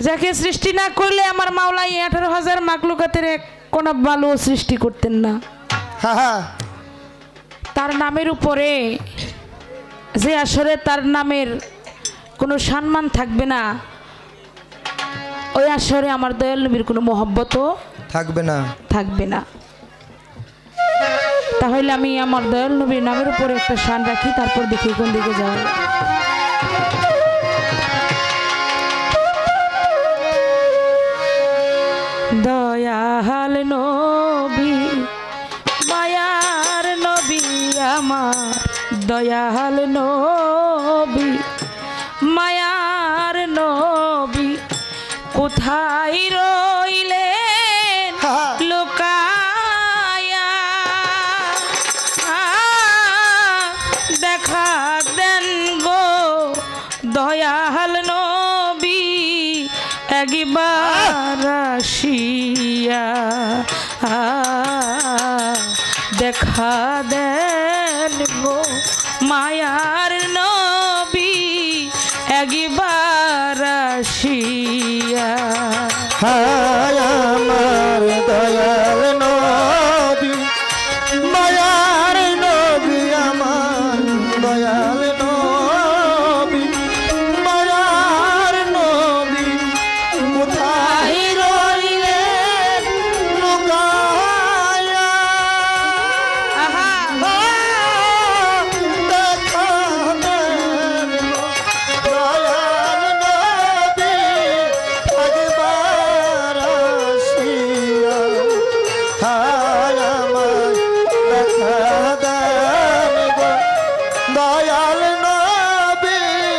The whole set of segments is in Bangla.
যাকে সৃষ্টি না করলে আমার মাওলা 18,000 মাখলুকাতের এক কোন বালু সৃষ্টি করতেন না। তার নামের উপরে যে আসরে তার নামের কোনো সম্মান থাকবে না, ওই আসরে আমার দয়াল নবীর কোনো মহব্বতও থাকবে না। তাহলে আমি আমার দয়াল নবীর নামের উপরে একটা শান রাখি, তারপর দেখি কোন দিকে যাওয়া। দয়াল নবী মায়ার নবী আমার, দয়াল নবী মায়ার নবী কোথায় রইলেন লুকায়া, দেখা দেন গো দয়াল নবী একবার আসিয়া, দেখা দেন গো মায়ার নবী একবার আসিয়া। আমার দয়াল নবী মায়ার নবী আমার, দয়াল নবী মায়ার নবী কোথায় রইলেন লুকায়া, দেখা দেন দয়াল নবী একবার আসিয়া, আমার দেখা দেন দয়াল নবী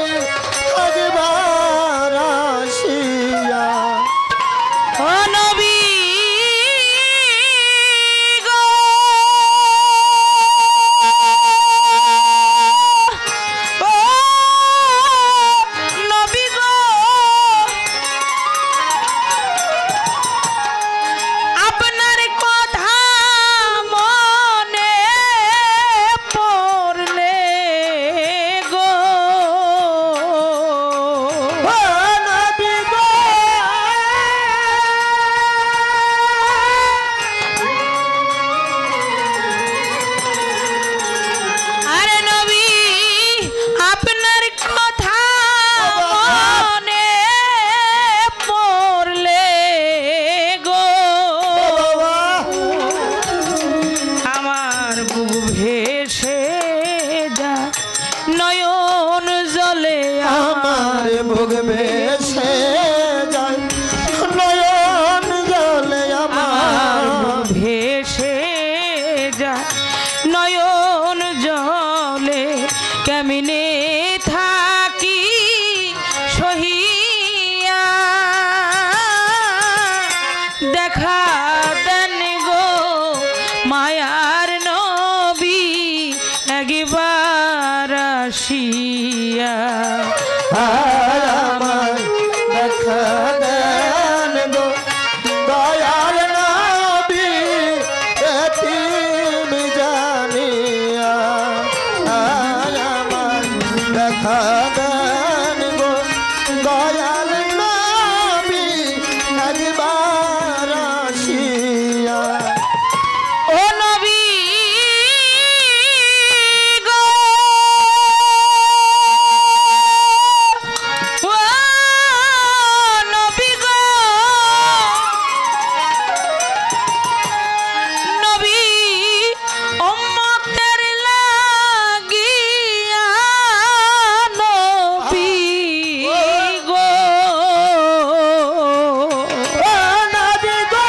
একবার আসিয়া। ও নবী গো, ও নবী গো, আপনার কথা মনে পড়লে গো, নবী গো, আরে নবী আপনার কথা মনে পড়লে গো, আমার বুক ভেসে যা নয়ন জলে, আমার বুক ভেসে যায় নয়ন জলে, আমার আমার বুক ভেসে যা নয়ন জলে, কেমনে থাকি সহিয়া, দেখা দেন গো মায়ার নবী একবার আসিয়া, আমার দেখা দেন গো দয়াল নবী এতিম জানিয়া, আমার দেখা দেন গো দয়াল নবী একবার আসিয়া। ও নবী গো, ও নবী গো, নবী উম্মতের লাগিয়া, নবী গো, নবী গো,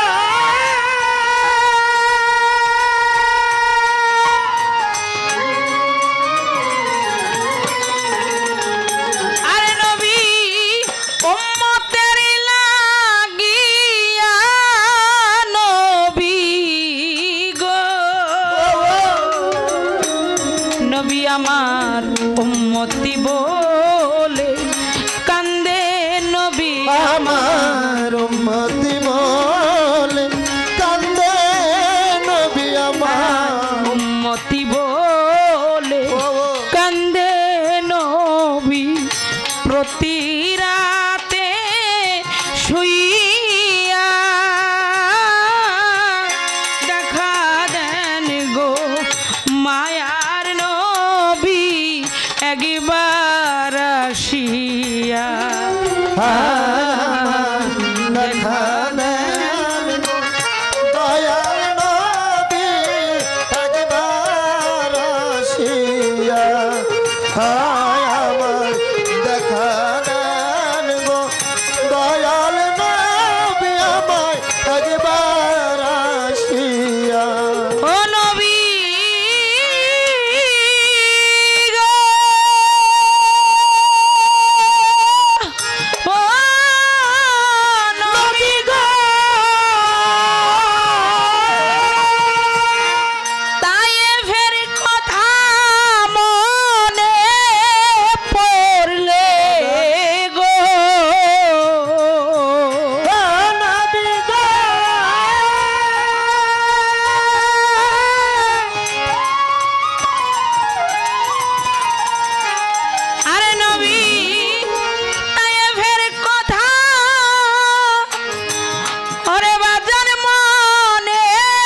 আরে নবী উম্মতের লাগিয়া, নবী গো, নবী আমার উম্মতি বলে কান্দে, নবী আমার উম্মতি বলে কান্দে, নবী আমার উম্মতি বলে কান্দে, নবী প্রতি রাতে শুইয়া দেখা দেন গো মায়ার নবী একবার আসিয়া দেখা দেন গো দয়াল নবী একবার আসিয়া আমার দেখা দেন গো দয়াল নবী আমায় একবার আসিয়া ও নবী গো, ও নবী গো, তায়েফের কথা মনে পড়লে গো, নবী গো আরে নবী তায়েফের কথা ওরে বাজার মনে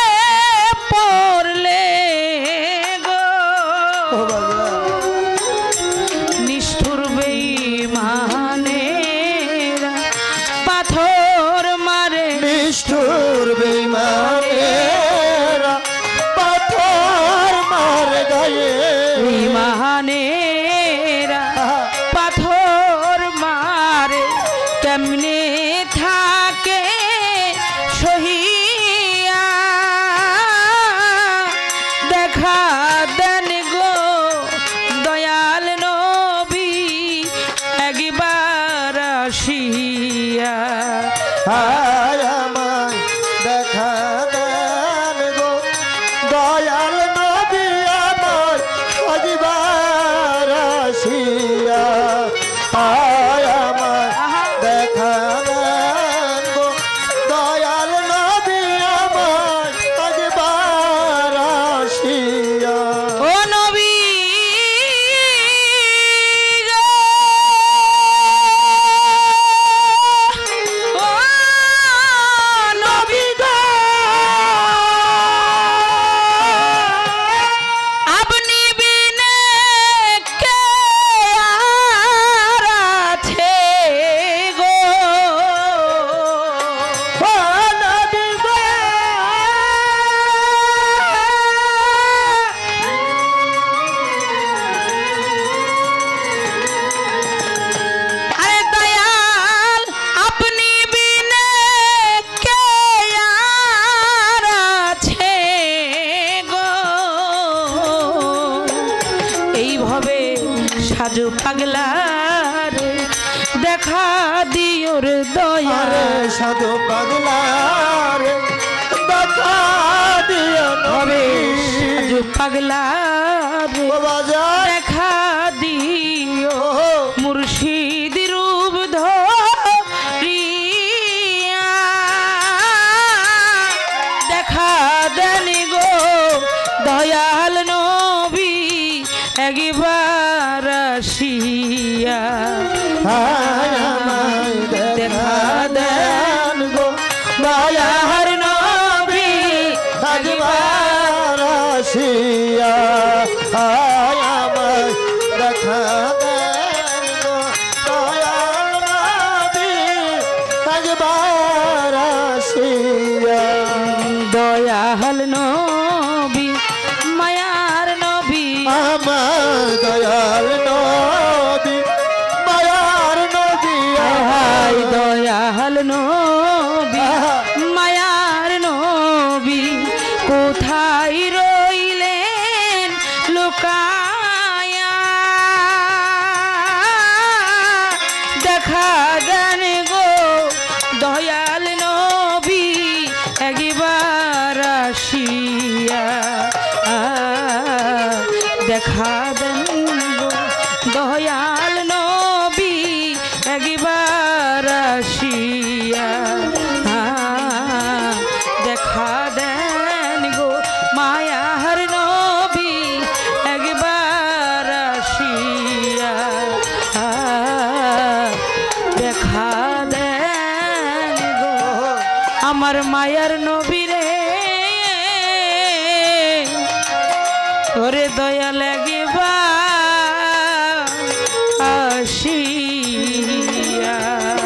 পড়লে গো, ও বাবা নিষ্ঠুর বেঈমানেরা পাথর মারে, নিষ্ঠুর বেঈমানেরা পাথর মারে গায়ে বেঈমানেরা পাথর মারে, কেমনে থাকে সহিয়া দেখা দেন গো দয়াল নবী একবার আসিয়া হায় আমায় দেখা দেন গো দয়াল নবী আমায় একবার আসিয়া হায় আমায় দেখা দেন গো দয়াল নবী আমায় একবার আসিয়া ও নবী গো, ও নবী গো, আপনি বিনে কে আর আছে গো, ও নবী গো আরে দয়াল আপনি বিনে কে আর আছে গো, এইভাবে সাজু পাগলার দেখা দিও রে দয়া, আরে সাধু পাগলার দেখা দিও হবে নবী সাজু পাগলার ও বাজার দেখা দিও ও মুর্শিদ রূপ ধরিয়া দেখা দেন গো দয়াল নবী একবার আসিয়া হায় আমায় দেখা দেন গো দয়ার নবী একবার আসিয়া হায় আমায় দেখা দেন গো দয়াল নবী একবার আসিয়া দয়াল নবী মায়ার নবী আমার দয়াল নবী মায়ার নবী হায় দয়াল নবী মায়ার নবী কোথায় রইলেন লুকায়া দেখা দেন গো দয়াল নবী একবার আসিয়া দেখা দেন গো দয়াল নবী একবার আসিয়া দেখা দেন গো মায়ার নবী একবার আসিয়া দেখা দেন আমার মায়ার নবীরে ওরে দয়া লাগিবা আসিয়া।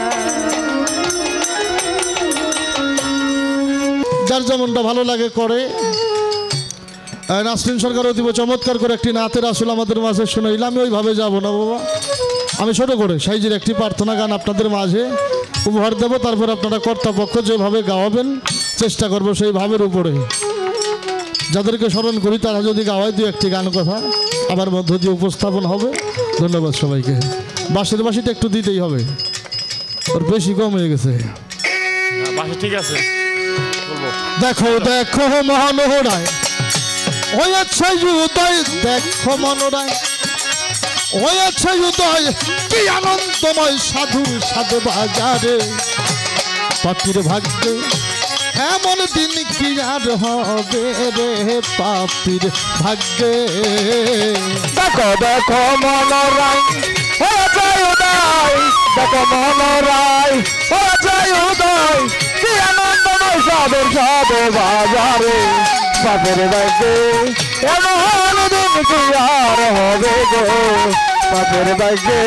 যার যেমনটা ভালো লাগে করে। নাসরিন সরকার অতীব চমৎকার করে একটি নাতের আসলে আমাদের মাঝে শুনাইল। আমি ওইভাবে যাব না বাবা, আমি ছোট করে সাইজের একটি প্রার্থনা গান আপনাদের মাঝে উপহার দেব। তারপর আপনারা কর্তাপক্ষ যেভাবে গাওয়াবেন চেষ্টা করব সেই ভাবের উপরে। যাদেরকে স্মরণ করি তারা যদি গাওয়ায় দু একটি গান কথা আমার মধ্য দিয়ে উপস্থাপন হবে। ধন্যবাদ সবাইকে। বাঁশের বাঁশিটা একটু দিতেই হবে, ওর বেশি কম হয়ে গেছে। ঠিক আছে, দেখো দেখো মনোহরায় হয়েছে উদয়, দেখো মনোরায় হয়েছে উদয়, কি আনন্দময় সাধুর সাধু বাজারে। পাপির ভাগ্যে এমন দিন কি আর হবে রে, পাপির ভাগ্যে। দেখো দেখো মনোরায় হয়েছে উদয়, দেখো মনোরায় হয়েছে উদয়, কি আনন্দময় সাধুর সাধু বাজারে। পাপের ভাগ্যে এমন দিন কি আর হবে গো, পাপের ভাগ্যে।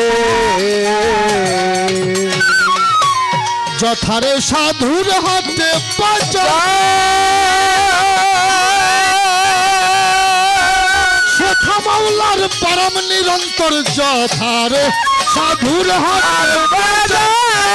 যথারে সাধুর হাতে বাজা শেখা মাওলার পরম নিরন্তর, যথারে সাধুর হাতে বাজা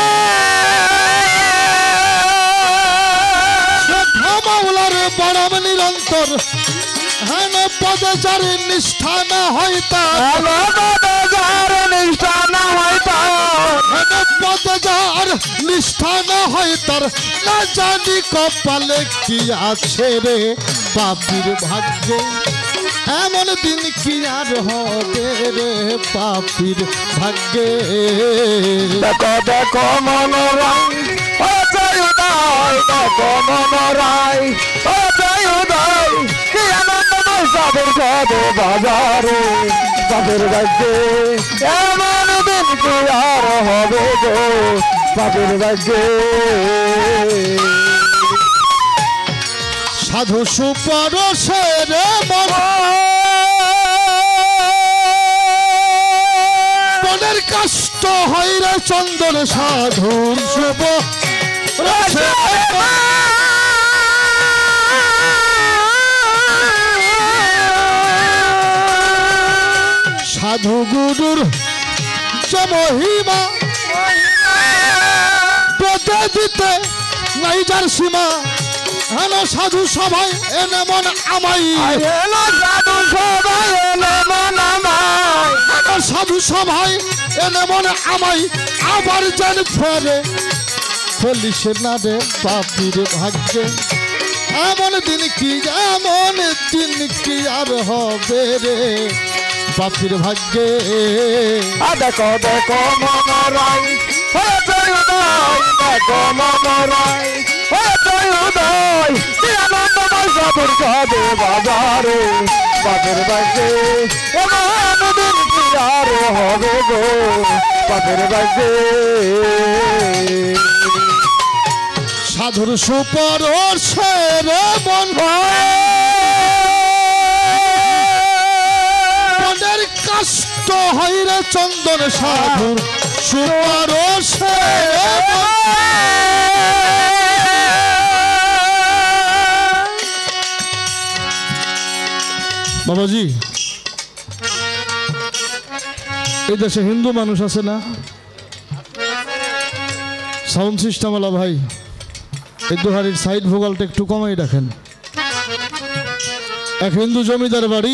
শেখা মাওলার পরম নিরন্তর। হেন পদে যার নিষ্ঠা না হয় তার, যার নিষ্ঠা না হয় তার, হেন পদে যার নিষ্ঠা না হয় তার, না জানি কপালে কি আছে রে, পাপির ভাগ্যে এমন দিন কি আর হবে রে, পাপির ভাগ্যে। দেখো দেখো মনোরায় হয়েছে উদয়, দেখো মনোরায় হয়েছে উদয়, কি আনন্দময় সাধুর সাধু বাজারে। পাপের ভাগ্যে এমন দিন কি আর হবে গো, পাপের ভাগ্যে। সাধু সুপরশের মনের কষ্ট হয় রে চন্দন, সাধুর শুভ সাধু গুরুর যে মহিমা বেঁধে দিতে নাই যার সীমা। হেন সাধু সবাই এনে মন আমাই, সাধু সবাই এনে মন আমাই, সাধু সবাই এনে মন আমাই, আবার যেন ফেরে ফেলিস না রে, পাপির ভাগ্যে এমন দিন কি, এমন দিন কি আর হবে রে, পাপির ভাগ্যে। দেখো দেখো মনোরায় হয়েছে উদয়, দেখো মনোরায় হয়েছে উদয়, কি আনন্দময় সাধুর সাধু বাজারে। পাপের ভাগ্যে এমন দিন কি আর হবে গো, পাপের ভাগ্যে। সাধুর সুপরশের মনের কষ্ট হয় রে চন্দন, সাধুর সুপরশের। বাবাজি, এই দেশে হিন্দু মানুষ আছে না? সাউন্ড সিস্টেম আলা ভাই, এই দোহারির সাইড ভোগালটা একটু কমাই রাখেন। এক হিন্দু জমিদার বাড়ি,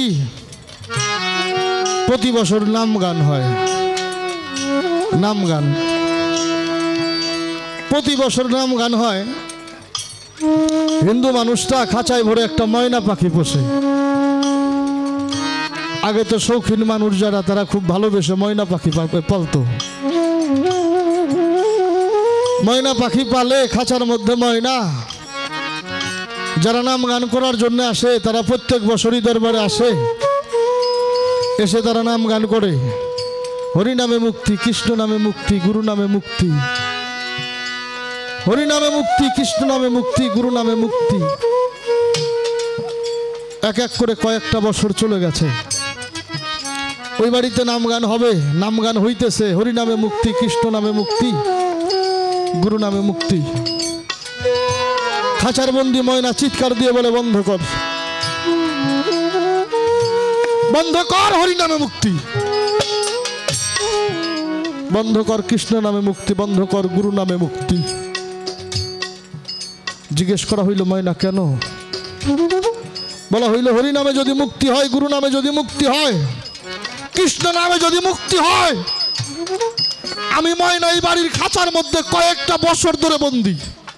প্রতি বছর নাম গান হয়, নাম গান প্রতি বছর নাম গান হয়। হিন্দু মানুষটা খাঁচায় ভরে একটা ময়না পাখি পোষে। আগে তো শৌখিন মানুষ যারা তারা খুব ভালোবেসে ময়না পাখি পালতো। ময়না পাখি পালে, খাঁচার মধ্যে ময়না। যারা নাম গান করার জন্য আসে তারা প্রত্যেক বছরই দরবারে আসে, এসে তারা নাম গান করে, হরি নামে মুক্তি, কৃষ্ণ নামে মুক্তি, গুরু নামে মুক্তি। হরি নামে মুক্তি, কৃষ্ণ নামে মুক্তি, গুরু নামে মুক্তি। এক এক করে কয়েকটা বছর চলে গেছে। ওই বাড়িতে নাম গান হবে, নাম গান হইতেছে, হরি নামে মুক্তি, কৃষ্ণ নামে মুক্তি, গুরু নামে মুক্তি। খাঁচার বন্দি ময়না চিৎকার দিয়ে বলে বন্ধ কর, বন্ধ কর, হরি নামে মুক্তি বন্ধ কর, কৃষ্ণ নামে মুক্তি বন্ধ কর, গুরু নামে মুক্তি। জিজ্ঞেস করা হইল ময়না কেন? বলা হইল হরি নামে যদি মুক্তি হয়, গুরু নামে যদি মুক্তি হয়, কৃষ্ণ নামে যদি মুক্তি হয়, আমি ময়না এই বাড়ির খাঁচার মধ্যে কয়েকটা বছর ধরে বন্দী।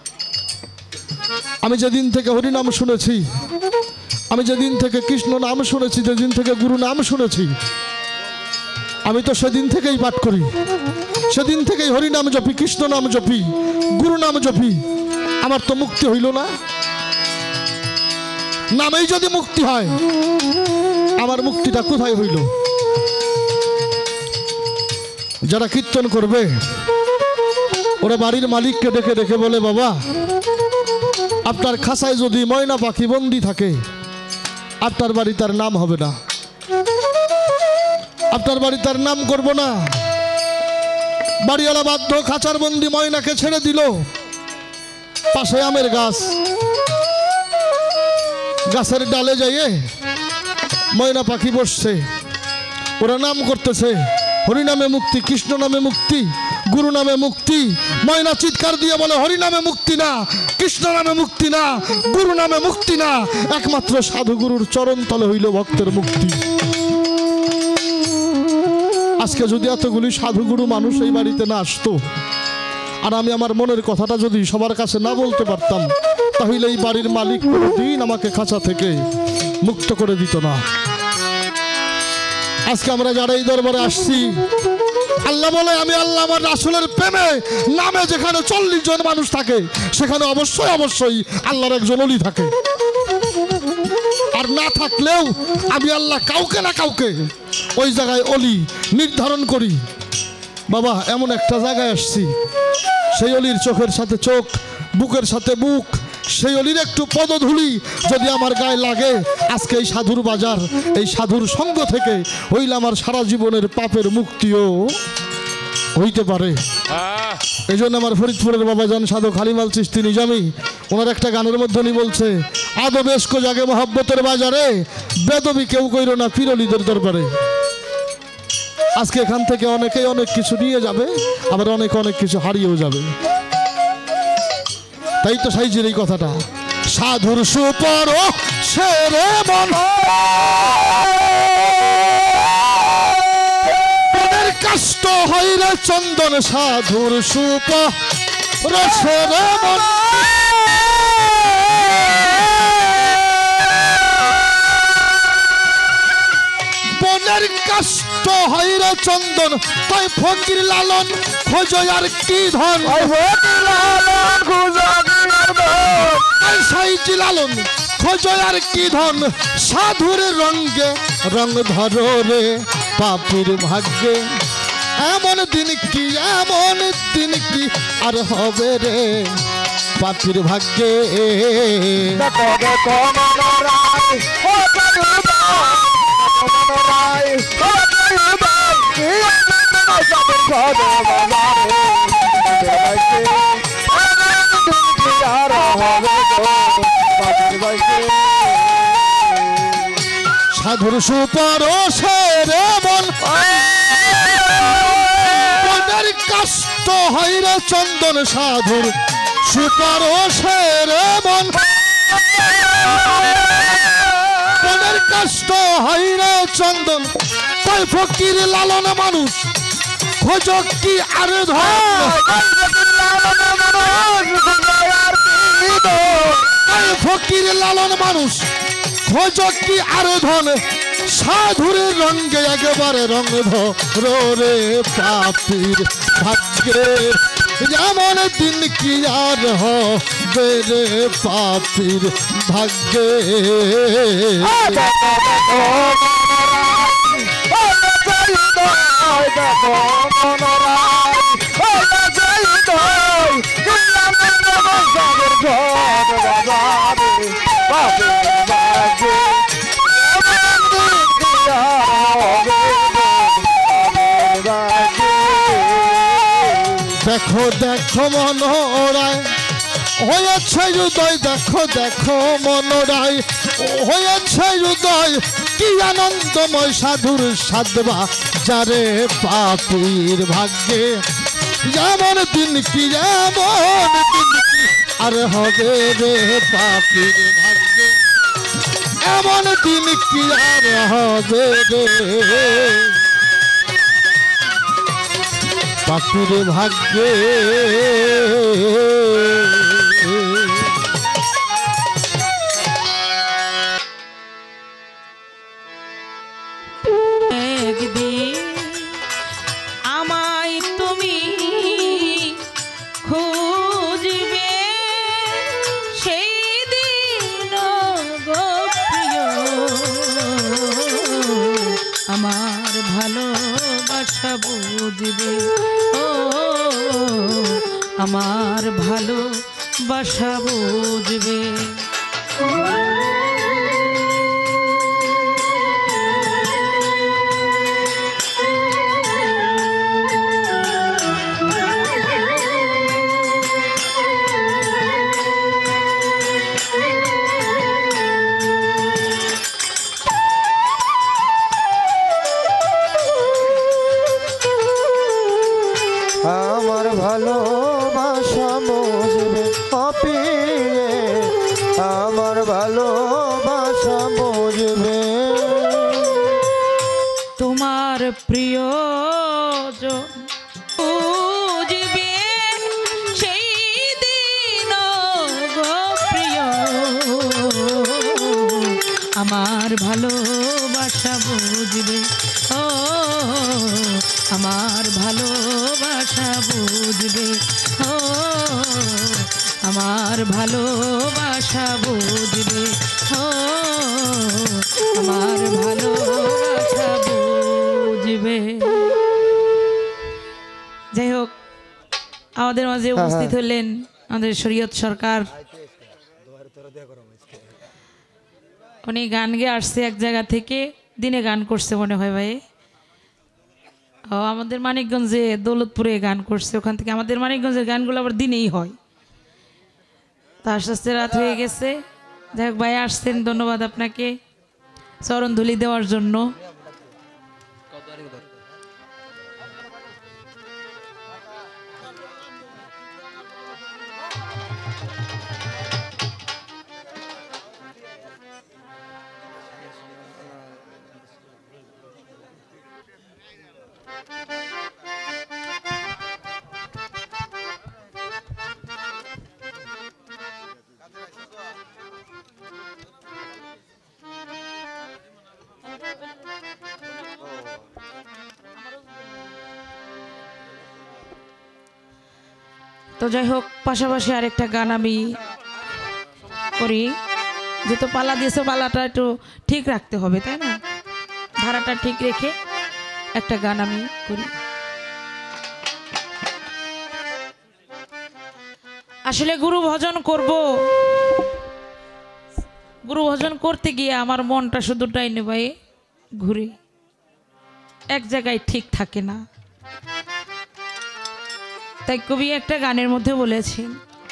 আমি যেদিন থেকে হরি নাম শুনেছি, আমি যেদিন থেকে কৃষ্ণ নাম শুনেছি, যেদিন থেকে গুরু নাম শুনেছি, আমি তো সেদিন থেকেই পাঠ করি, সেদিন থেকেই হরি নাম জপি, কৃষ্ণ নাম জপি, গুরু নাম জপি। আমার তো মুক্তি হইল না। নামেই যদি মুক্তি হয়, আমার মুক্তিটা কোথায় হইল? যারা কীর্তন করবে ওরা বাড়ির মালিককে ডেকে ডেকে বলে, বাবা আপনার খাঁচায় যদি ময়না পাখি বন্দি থাকে, আপনার বাড়ি তার নাম হবে না, আপনার বাড়ি তার নাম করব না। বাড়িওয়ালা বাধ্য খাঁচার বন্দি ময়নাকে ছেড়ে দিল। পাশে আমের গাছ, গাছের ডালে যাইয়ে ময়না পাখি বসছে, ওরা নাম করতেছে, হরি নামে মুক্তি, কৃষ্ণ নামে মুক্তি, গুরু নামে মুক্তি। ময়না চিৎকার দিয়ে বলে হরি নামে মুক্তি না, কৃষ্ণ নামে মুক্তি না, গুরু নামে মুক্তি না, একমাত্র সাধু গুরুর চরণ তলে হইল ভক্তের মুক্তি। আজকে যদি এতগুলি সাধু গুরু মানুষ এই বাড়িতে না আসতো, আর আমি আমার মনের কথাটা যদি সবার কাছে না বলতে পারতাম, তাহলে এই বাড়ির মালিক কোনোদিন আমাকে খাঁচা থেকে মুক্ত করে দিত না। আজকে আমরা যারা এই দরবারে আসছি, আল্লাহ বলে আমি আল্লাহ আমার রাসূলের প্রেমে নামে যেখানে 40 জন মানুষ থাকে, সেখানে অবশ্যই অবশ্যই আল্লাহর একজন ওলি থাকে। আর না থাকলেও আমি আল্লাহ কাউকে না কাউকে ওই জায়গায় ওলি নির্ধারণ করি। বাবা এমন একটা জায়গায় আসছি, সেই অলির চোখের সাথে চোখ, বুকের সাথে বুক, সেই অলির একটু পদধূলি যদি আমার গায়ে লাগে, আজকে এই সাধুর বাজার, এই সাধুর সঙ্গ থেকে হইলে আমার সারা জীবনের পাপের মুক্তিও হইতে পারে। এই জন্য আমার ফরিদপুরের বাবাজান সাধু খালিমাল চিশতি নিজামী ওনার একটা গানের মধ্যে উনি বলছে, আদো বেশ কো জাগে মহব্বতের বাজারে, বেদবি কেউ কইরো না পীরলিদের দরবারে। আজকে এখান থেকে অনেকেই অনেক কিছু নিয়ে যাবে, আবার অনেকে অনেক কিছু হারিয়েও যাবে। তাই তো সাইজের এই কথাটা, সাধুর সুপর সেরে মন মনের কষ্ট হইরে চন্দন, সাধুর সুপর সেরে মন মনের কষ্ট হইরে চন্দন, তাই ফকির লালন খোঁজো আর কি ধন, সাইজি লালন খোঁজো আর কি ধন, সাধুর রঙ্গে রং ধরো রে পাপির ভাগ্যে, এমন দিন কি এমন দিন কি আর হবে রে পাপির ভাগ্যে। সাধুর সুপরশের মন মনের কষ্ট হইরে চন্দন, সাধুর সুপরশের মন মনের কষ্ট হইরে চন্দন, তাই ফকির লালন মানুষ খোঁজ কি আর ধন, তাই ফকির লালন মানুষ খোঁজ কি আর ধন, সাধুর রঙ্গে একেবারে রং ধরো রে পাপির ভাগ্যে, যেমন দিন কি আর হবে রে পাপির ভাগ্যে। দেখো দেখো মনোরায় হয়েছে হৃদয়, দেখো দেখো মনোরায় হয়েছে হৃদয়, কি আনন্দময় সাধুর সাধবা যারে পাপীর ভাগ্যে যেমন দিন কি যেমন দিন কি আর হবে রে পাপীর ভাগ্যে, এমন দিন কি আর হবে রে পাপীর ভাগ্যে। একদিন আমায় তুমি খুঁজবে, সেই দিন গো প্রিয় আমার ভালোবাসা বুঝবে, ও আমার ভালোবাসা বুঝবে। আমার ভালোবাসা বুঝবে পাপিয়ে, আমার ভালোবাসা বুঝবে। তোমার প্রিয়জন বুঝবে, সেই দিন গো প্রিয় আমার ভালোবাসা বুঝবে, ও আমার ভালোবাসা বুঝবে, ও আমার ভালোবাসা বুঝবে, ও আমার ভালোবাসা বুঝবে। যাই হোক, আমাদের মাঝে উপস্থিত হলেন আমাদের শরীয়ত সরকার। উনি গান গেয়ে আসছে এক জায়গা থেকে, দিনে গান করছে মনে হয় ভাই। ও আমাদের মানিকগঞ্জে দৌলতপুরে গান করছে, ওখান থেকে আমাদের মানিকগঞ্জের গানগুলো আবার দিনেই হয়। তা আস্তে আস্তে রাত হয়ে গেছে। যাই হোক ভাই আসছেন, ধন্যবাদ আপনাকে চরণ ধুলি দেওয়ার জন্য। তো যাই হোক, পাশাপাশি আরেকটা গান আমি করি, যেহেতু পালা দিয়েছে পালাটা একটু ঠিক রাখতে হবে, তাই না? ধারাটা ঠিক রেখে একটা গান আমি করি। আসলে গুরু ভজন করব, গুরু ভজন করতে গিয়ে আমার মনটা শুধুটাই নেই ঘুরে, এক জায়গায় ঠিক থাকে না। তাই কবি একটা গানের মধ্যে বলেছেন,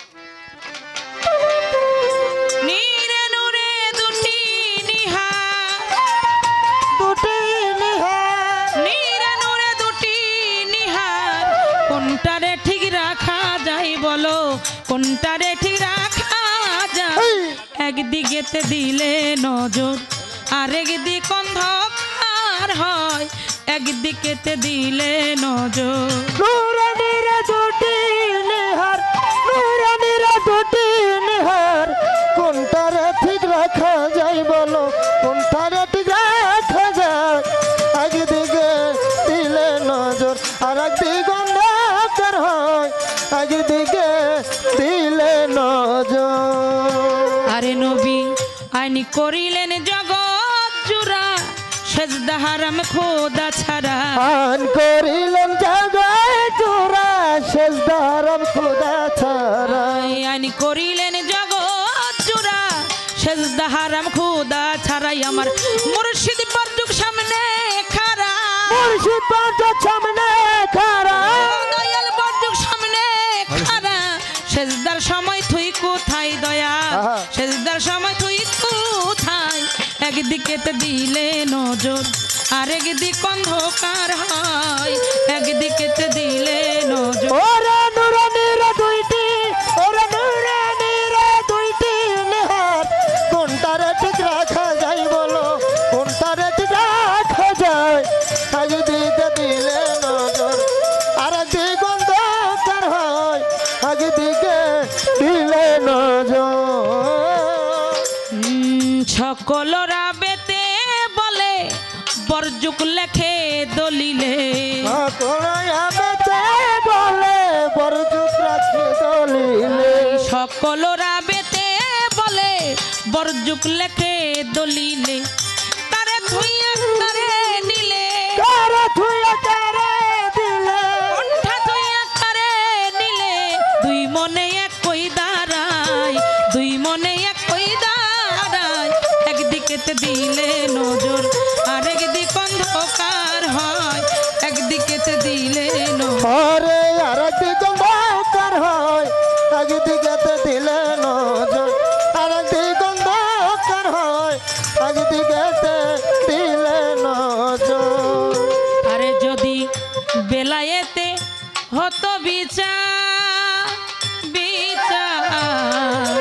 নীরে নূরে দুটি নিহার, দুটি নিহার, নীরে নূরে দুটি নিহার, কোনটারে ঠিক রাখা যায় বলো, কোনটারে ঠিক রাখা যায়? একদিকেতে দিলে নজর আরেক দিক অন্ধকার হয়, একদিকেতে দিলে নজর। নুরানিরা দুটি নিহার, নুরানিরা দুটি নিহার, কোনটারে ঠিক রাখা যায় বলো, কোনটারে ঠিক রাখা যায়? একদিকে দিলে নজর আর একদিক অন্ধকার হয়, একদিকে দিলে নজর। আরে নবী আইনি করিলেন জগৎ জুড়া, সেজদা হারাম খোদা ছাড়া। আন করিলেন জগৎ জোড়া, সেজদা হারাম খোদা ছাড়া। আইনি করিলেন জগৎ জুড়া, সেজদা হারাম খোদা ছাড়াই। আমার মুর্শিদ বরযুগ সামনে খাড়া, মুর্শিদ বরযুগ সামনে খাড়া, দয়াল বরযুগ সামনে সেজদার সময় তুই কোথায় দয়া আহা। সেজদার সময় তুই কোথায় একদিকেতে দিলে নজর আরেকদিক অন্ধকার হয় একদিকেতে দিলে নজর ওরে নুরানির দুইটি ওরে নুরানির দুইটি নেহার কোনটারে ঠিক রাখা যায় বলো কোনটারে ঠিক রাখা যায় একদিকে দিলে নজর আর একদিক অন্ধকার হয় একদিকে দিলে নজর সকল রাবেতে বলে বরজুক লেখে দলিলে বলে বরজুক রাখি দলিলে সকল রাবেতে বলে বরজুক লেখে দলিলে তারে থুইয়া তারে নিলে কারে থুইয়া কারে দিলে কণ্ঠা থুইয়া তারে নিলে দুই মনে এক কই দাঁড়ায় দুই মনে এক কই দাঁড়ায় একদিকেতে দিলে নজর আরেকদিক অন্ধকার হয় একদিকেতে দিলে নজর হরে আর একদিক অন্ধকার হয় একদিকেতে দিলে নজর আর একদিক অন্ধকার হয় একদিকেতে দিলে নজর আরে যদি বেলায়েতে হতো বিচার বিচার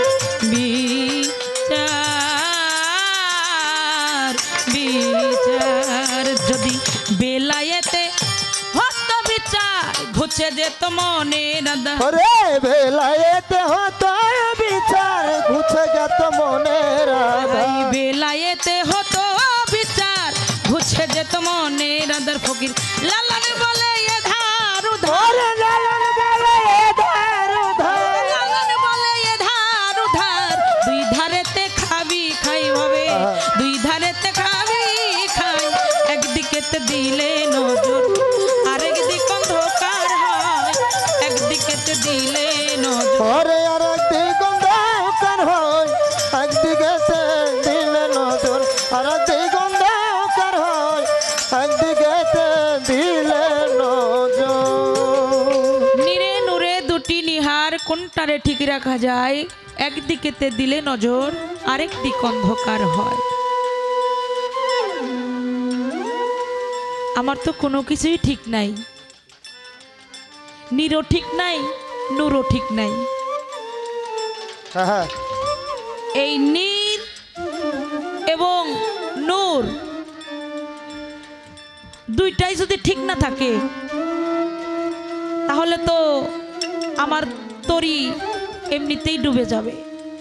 বিচার বিচার যদি বেলায়েতে হতো বিচার ঘুচে যেত মনের আদা ওরে বেলায়েতে হতো বিচার ঘুছে যেত মনের আধার। এই বেলায়েতে হতো বিচার ঘুছে যেত মনের আদার ফকির লালান বলে এ ধার উধার ওরে লালন বলে এধার উধার। লালান বলে এ ধার উধার দুই ধারেতে খাবি খাই হবে দুই ধারেতে খাবি খাই একদিকেতে দিলে নজর আরেকদিক অন্ধকার হয় একদিকেতে দিলে নজর ওরে আর একদিক অন্ধকার হয় একদিকেতে দিলে নজর আর একদিক অন্ধকার হয় একদিকেতে দিলে নজর নিরে নুরে দুটি নিহার কোনটারে ঠিক রাখা যায় একদিকেতে দিলে নজর আরেক দিক অন্ধকার হয় আমার তো কোনো কিছুই ঠিক নাই নিরও ঠিক নাই নূরও ঠিক নাই হ্যাঁ এই নীর এবং নূর দুইটাই যদি ঠিক না থাকে তাহলে তো আমার তরি এমনিতেই ডুবে যাবে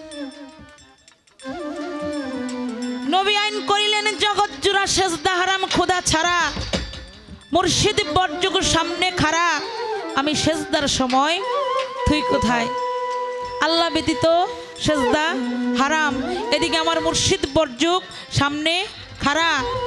নবী আইন করিলেন জগৎ জুড়া সেজদা হারাম খোদা ছাড়া মুর্শিদ বরযুগ সামনে খাড়া আমি সেজদার সময় তুই কোথায় আল্লাহ ব্যতীত সেজদা হারাম এদিকে আমার মুর্শিদ বরযুগ সামনে খাড়া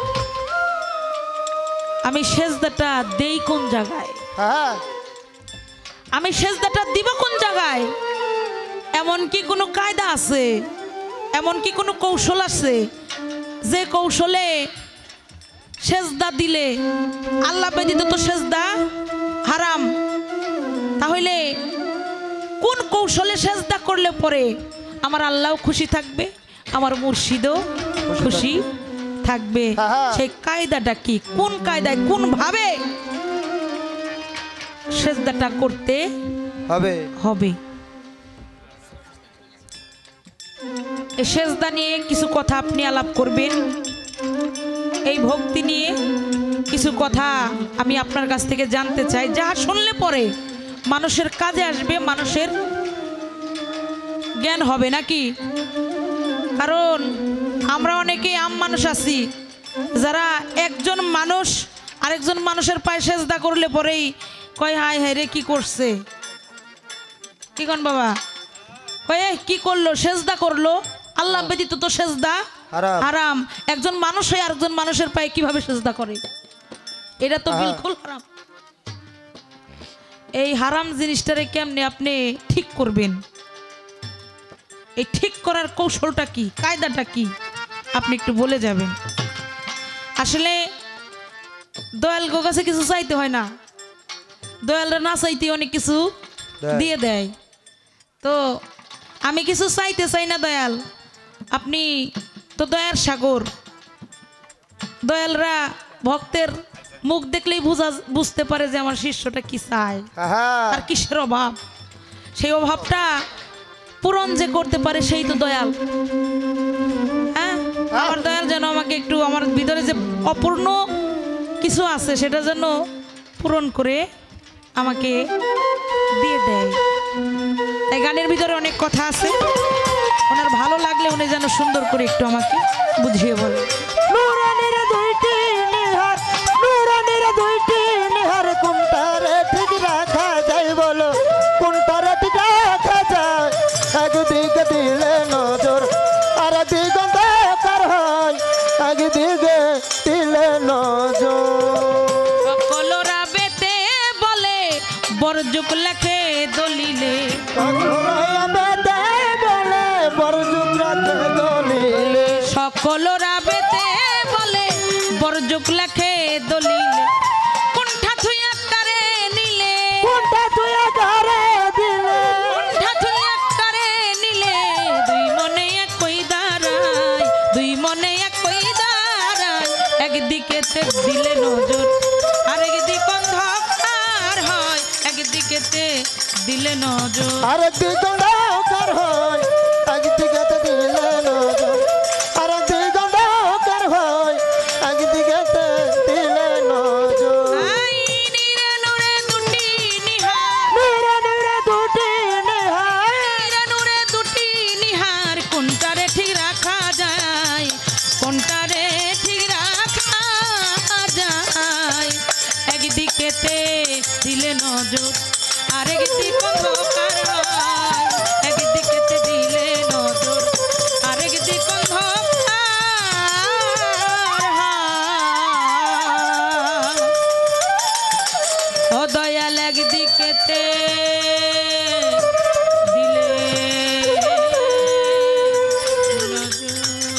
আমি সেজদাটা দেই কোন জায়গায় হ্যাঁ আমি সেজদাটা দিব কোন জায়গায় এমন কি কোনো কায়দা আছে এমন কি কোনো কৌশল আছে যে কৌশলে সেজদা দিলে আল্লাহ ব্যতীত তো সেজদা হারাম তাহলে কোন কৌশলে সেজদা করলে পরে আমার আল্লাহও খুশি থাকবে আমার মুর্শিদও খুশি থাকবে সেই কায়দাটা কি কোন কায়দায় কোন ভাবে সেজদাটা করতে হবে হবে এই সেজদা নিয়ে কিছু কথা আপনি আলাপ করবেন এই ভক্তি নিয়ে কিছু কথা আমি আপনার কাছ থেকে জানতে চাই যা শুনলে পরে মানুষের কাজে আসবে মানুষের জ্ঞান হবে নাকি কারণ আমরা অনেকে আম মানুষ আছি যারা একজন মানুষ আরেকজন মানুষের পায়ে সেজদা করলে পরেই কয় হায় হায় রে কি করছে কি কোন বাবা কয়ে কি করলো সেজদা করলো আল্লাহ ব্যতীত তো সেজদা হারাম। হারাম একজন মানুষ হয়ে আরেকজন মানুষের পায়ে কিভাবে সেজদা করে এটা তো বিলকুল হারাম এই হারাম জিনিসটারে কেমনে আপনি ঠিক করবেন এই ঠিক করার কৌশলটা কি কায়দাটা কি আপনি একটু বলে যাবেন আসলে দয়াল গো কাছে কিছু চাইতে হয় না দয়ালরা না চাইতে অনেক কিছু দিয়ে দেয় তো আমি কিছু চাইতে চাই না দয়াল, আপনি তো দয়ার সাগর। দয়ালরা ভক্তের মুখ দেখলেই বুঝতে পারে যে আমার শিষ্যটা কি চায় আর কিসের অভাব। সেই অভাবটা পূরণ যে করতে পারে সেই তো দয়াল। হ্যাঁ, আমার দয়াল যেন আমাকে একটু আমার ভিতরে যে অপূর্ণ কিছু আছে সেটা যেন পূরণ করে আমাকে দিয়ে দেয়। এই গানের ভিতরে অনেক কথা আছে, ওনার ভালো লাগলে উনি যেন সুন্দর করে একটু আমাকে বুঝিয়ে বলে। নুরানির দুইটি নিহার, নুরানির দুইটি নিহার, কোনটারে ঠিক রাখা যায় বলো, কোনটারে ঠিক রাখা যায়? একদিকে দিলে নজর আর একদিকে অন্ধকার হয়, একদিকে দিলে নজর। সকলরা বেতে বলে বরযুগ লেখে দলিলে, সকলরা বেতে বলে বরযুগ লেখে দলিলে, কোনটা তুই আকারে নিলে, কোনটা তুই আকারে দিলে, কোনটা তুই আকারে নিলে, দুই মনে একই দাঁড়ায়, দুই মনে একই দাঁড়ায়, একদিকে দিলে নজর আর একদিকে অন্ধকার হয়, একদিকে দিলে নজর আর একদিকে অন্ধকার হয়, একদিকে দিলে নজর, আর একদিকে অন্ধকার হয়, একদিকে দিলে নজর। আই নীরে নুরে দুটি নিহার, নুরে নুরে দুটি নিহার, নীরে নুরে দুটি নিহার, কোনটারে ঠিক রাখা যায়, কোনটারে ঠিক রাখা যায়? একদিকে দিলে নজর আর একদিকে অন্ধকার হয়, একদিকে দিলে নজর আর একদিকে অন্ধকার হয়। ও দয়াল একদিকে দিলে নজর।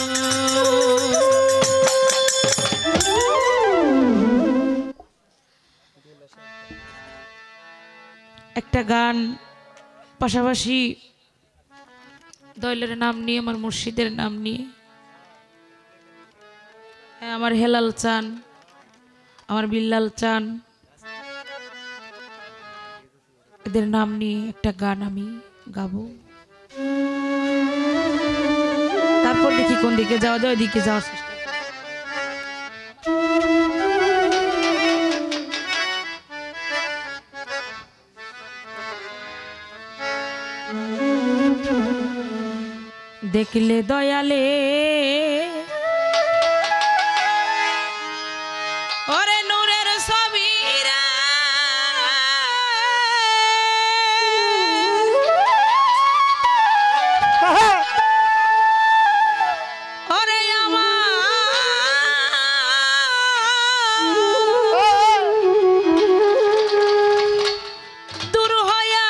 একটা গান পাশাপাশি দয়ালের নাম নিয়ে, আমার মুর্শিদের নাম নিয়ে, আমার হেলাল চান, আমার বিল্লাল চান, এদের নাম নিয়ে একটা গান আমি গাবো। তারপর দেখি কোন দিকে যাওয়া যায়, ওই দিকে যাওয়ার চেষ্টা করি। দেখলে দয়ালে ওরে নূরের ছবিরা, ওরে আমার দূর হইয়া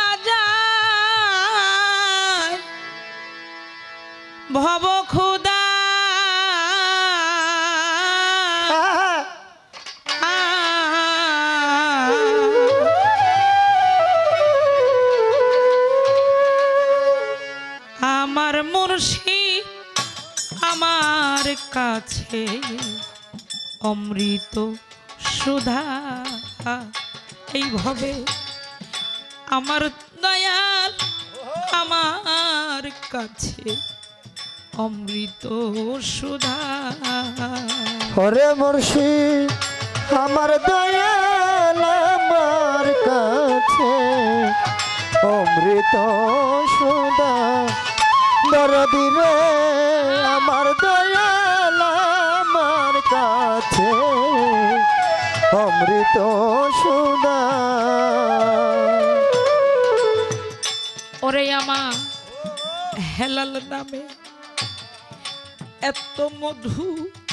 যায় ভব খুদা, আমার মুর্শিদ আমার কাছে অমৃত সুধা, এইভাবে আমার দয়াল আমার কাছে অমৃত সুধা। হরে মুর্শিদ আমার দয়াল আমার কাছে অমৃত সুধা, দরদি রে আমার দয়াল আমার কাছে অমৃত সুধা। ওরে আমার হেলাল নামে এত মধু,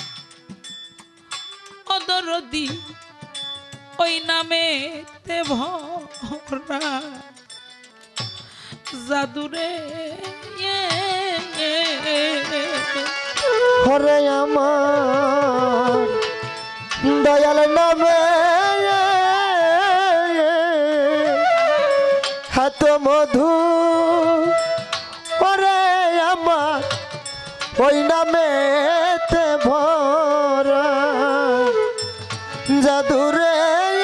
অদরদি ওই নামে তে ভরা জাদুরে। হরে আমার দয়াল নামে হাত মধু, ওই নামেতে ভরা জাদুরে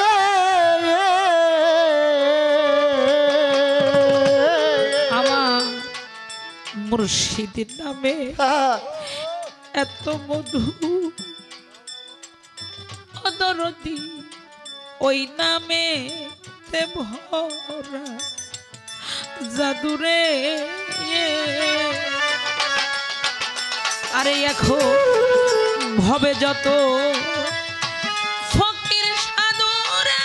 আমার মুর্শিদের নামে এত মধু অদরদি ওই নামে তে ভরা জাদুরে আরে এখন ভবে যত ফকির সাধুরা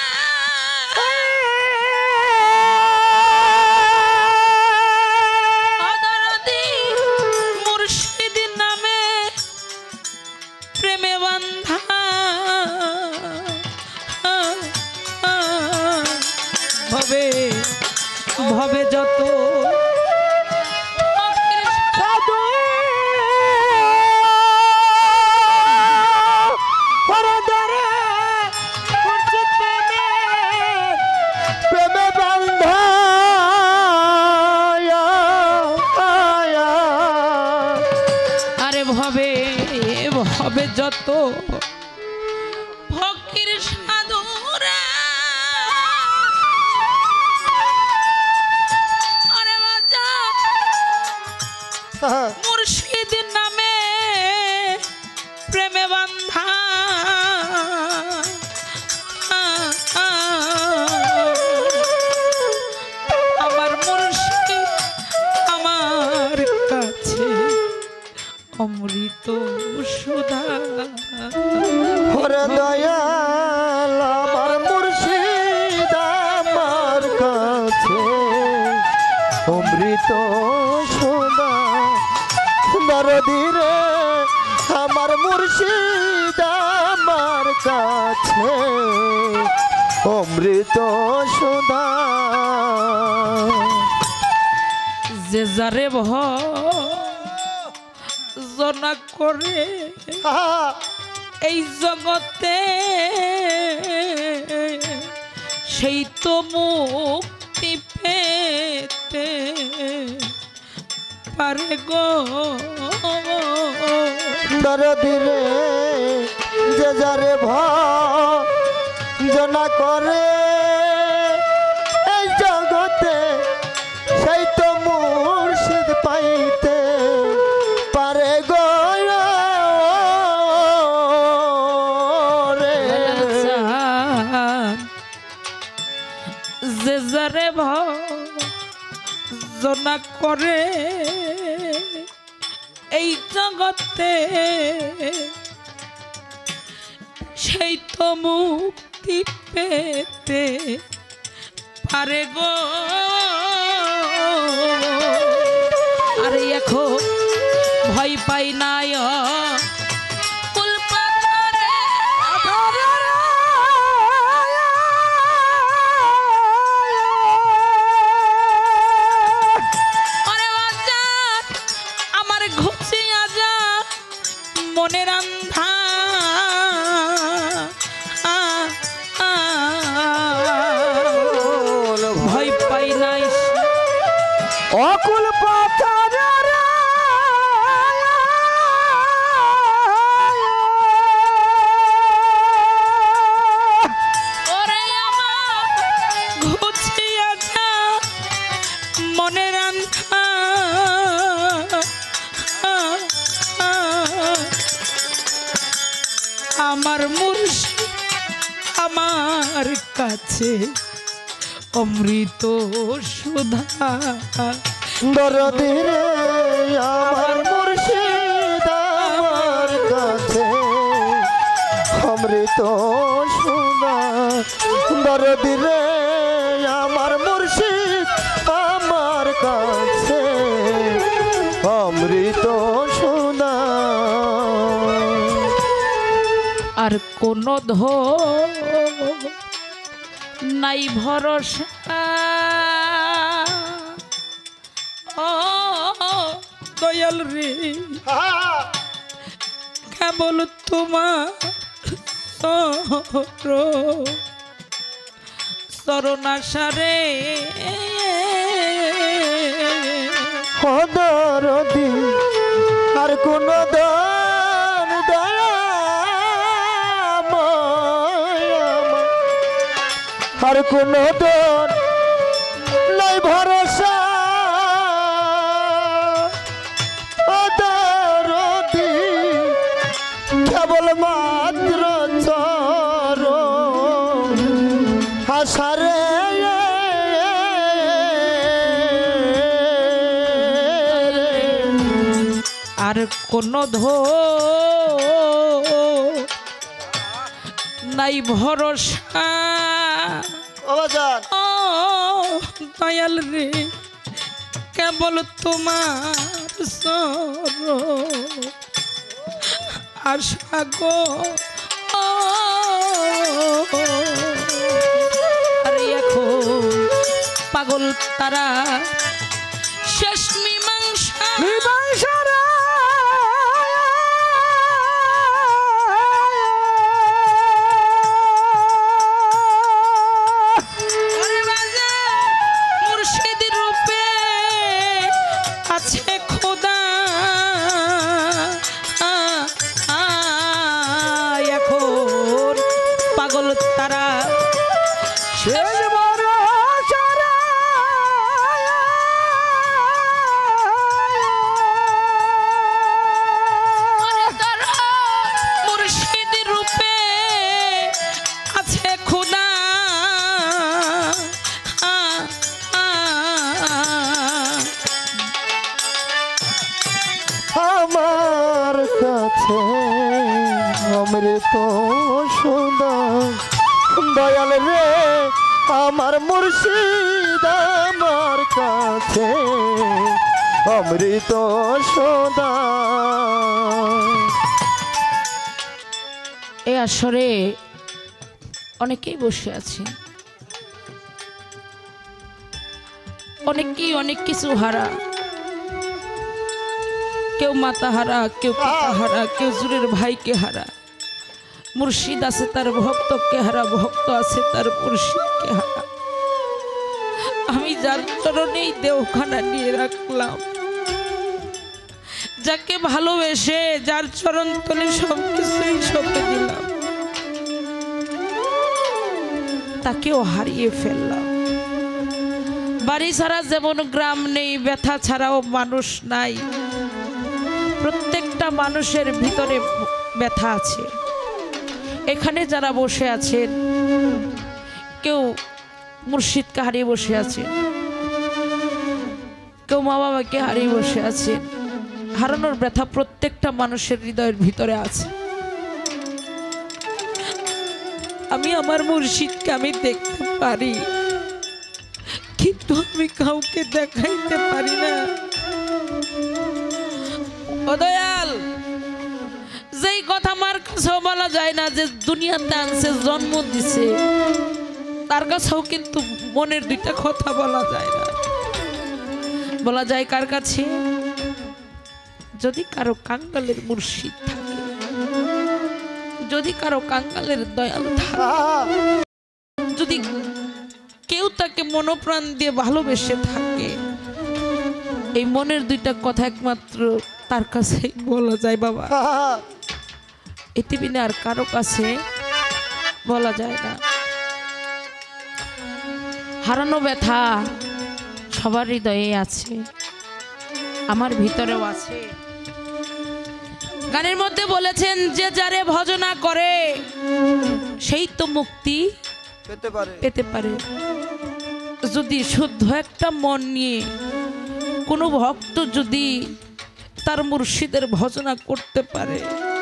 অদরদি মুর্শিদ নামে প্রেমে বান্ধা ভবে ভবে যত হবে যত ফকির সাধুরা আরে বাজা মুর্শিদ নামে প্রেমে বান্ধা আমার মুর্শিদ আমার কাছে অমৃত সুধা ওরে দয়াল আমার মুর্শিদ আমার কাছে অমৃত সুধা দরদি রে আমার মুর্শিদ আমার কাছে অমৃত সুধা যে যারে জনা করে এই জগতে সেই তো মুক্তি পেতে পারে গো দরদি রে যে যারে ভজনা করে এই জগতে সেই তো মুর্শিদ পাইতে পারে গো রে যে যারে ভজনা করে এই জগতে সেই তো মুক্তি পেতে পারে গো আরে এখন ভয় পাই নাই আমার ঘুচিয়া যা মনের আন্ধা ভয় পাই নাই অকুল পাথর ওরে আমার ঘুচিয়া যা মনের আন্ধা আমার মুর্শিদ আমার কাছে অমৃত সুধা দরদি রে আমার মুর্শিদ আমার কাছে অমৃত সুধা দরদি রে আমার মুর্শিদ আমার কাছে অমৃত সুধা আর কোন নাই ভরসা ও দয়াল রে কেবল তোমার চরণাসারে দরদি আর কোন কোনো দর নাই ভরসা ও দরদি কেবল মাত্র চর আশারে আর কোনো নাই ভরসা বাবাজান ও দয়াল রে কেবল তোমার আশা গো আরে এখন পাগল তারা শেষ মীমাংসা আমার কাছে অমৃত সুন্দর দয়াল রে আমার মুর্শিদ আমার কাছে অমৃত সুন্দর। এই আসরে অনেকেই বসে আছে, অনেকেই অনেক কিছু হারা, কেউ মাতা হারা, কেউ পিতা হারা, কেউ জুরের ভাইকে হারা। মুর্শিদ আছে তার ভক্তকে হারা, ভক্ত আছে তার মুর্শিদকে হারা। আমি যার চরণেই দেওখানা নিয়ে রাখলাম, যাকে ভালোবেসে যার চরণ তলে সবকিছুই সঁপে দিলাম, তাকেও হারিয়ে ফেললাম। বাড়ি ছাড়া যেমন গ্রাম নেই, ব্যথা ছাড়াও মানুষ নাই। প্রত্যেকটা মানুষের ভিতরে ব্যথা আছে। এখানে যারা বসে আছেন, কেউ মুর্শিদকে হারিয়ে বসে আছেন, কেউ মা বাবাকে হারিয়ে বসে আছেন। হারানোর ব্যথা প্রত্যেকটা মানুষের হৃদয়ের ভিতরে আছে। আমি আমার মুর্শিদকে আমি দেখতে পারি, কিন্তু আমি কাউকে দেখাইতে পারি না। ও দয়াল, যেই কথা আমার কাছেও বলা যায় না, যে দুনিয়াতে আনছে, জন্ম দিছে, তার কাছেও কিন্তু মনের দুইটা কথা বলা যায় না। বলা যায় কার কাছে? যদি কারো কাঙ্গালের মুর্শিদ থাকে, যদি কারো কাঙ্গালের দয়াল থাকে, যদি কেউ তাকে মনোপ্রাণ দিয়ে ভালোবেসে থাকে, এই মনের দুইটা কথা একমাত্র তার কাছেই বলা যায় বাবা। এতে বিনা আর কারো কাছে বলা যায় না। হারানো ব্যথা সবার হৃদয়ে আছে, আমার ভিতরেও আছে। গানের মধ্যে বলেছেন, যে যারে ভজনা করে সেই তো মুক্তি পেতে পারে। যদি শুদ্ধ একটা মন নিয়ে কোনো ভক্ত যদি তার মুর্শিদের ভজনা করতে পারে,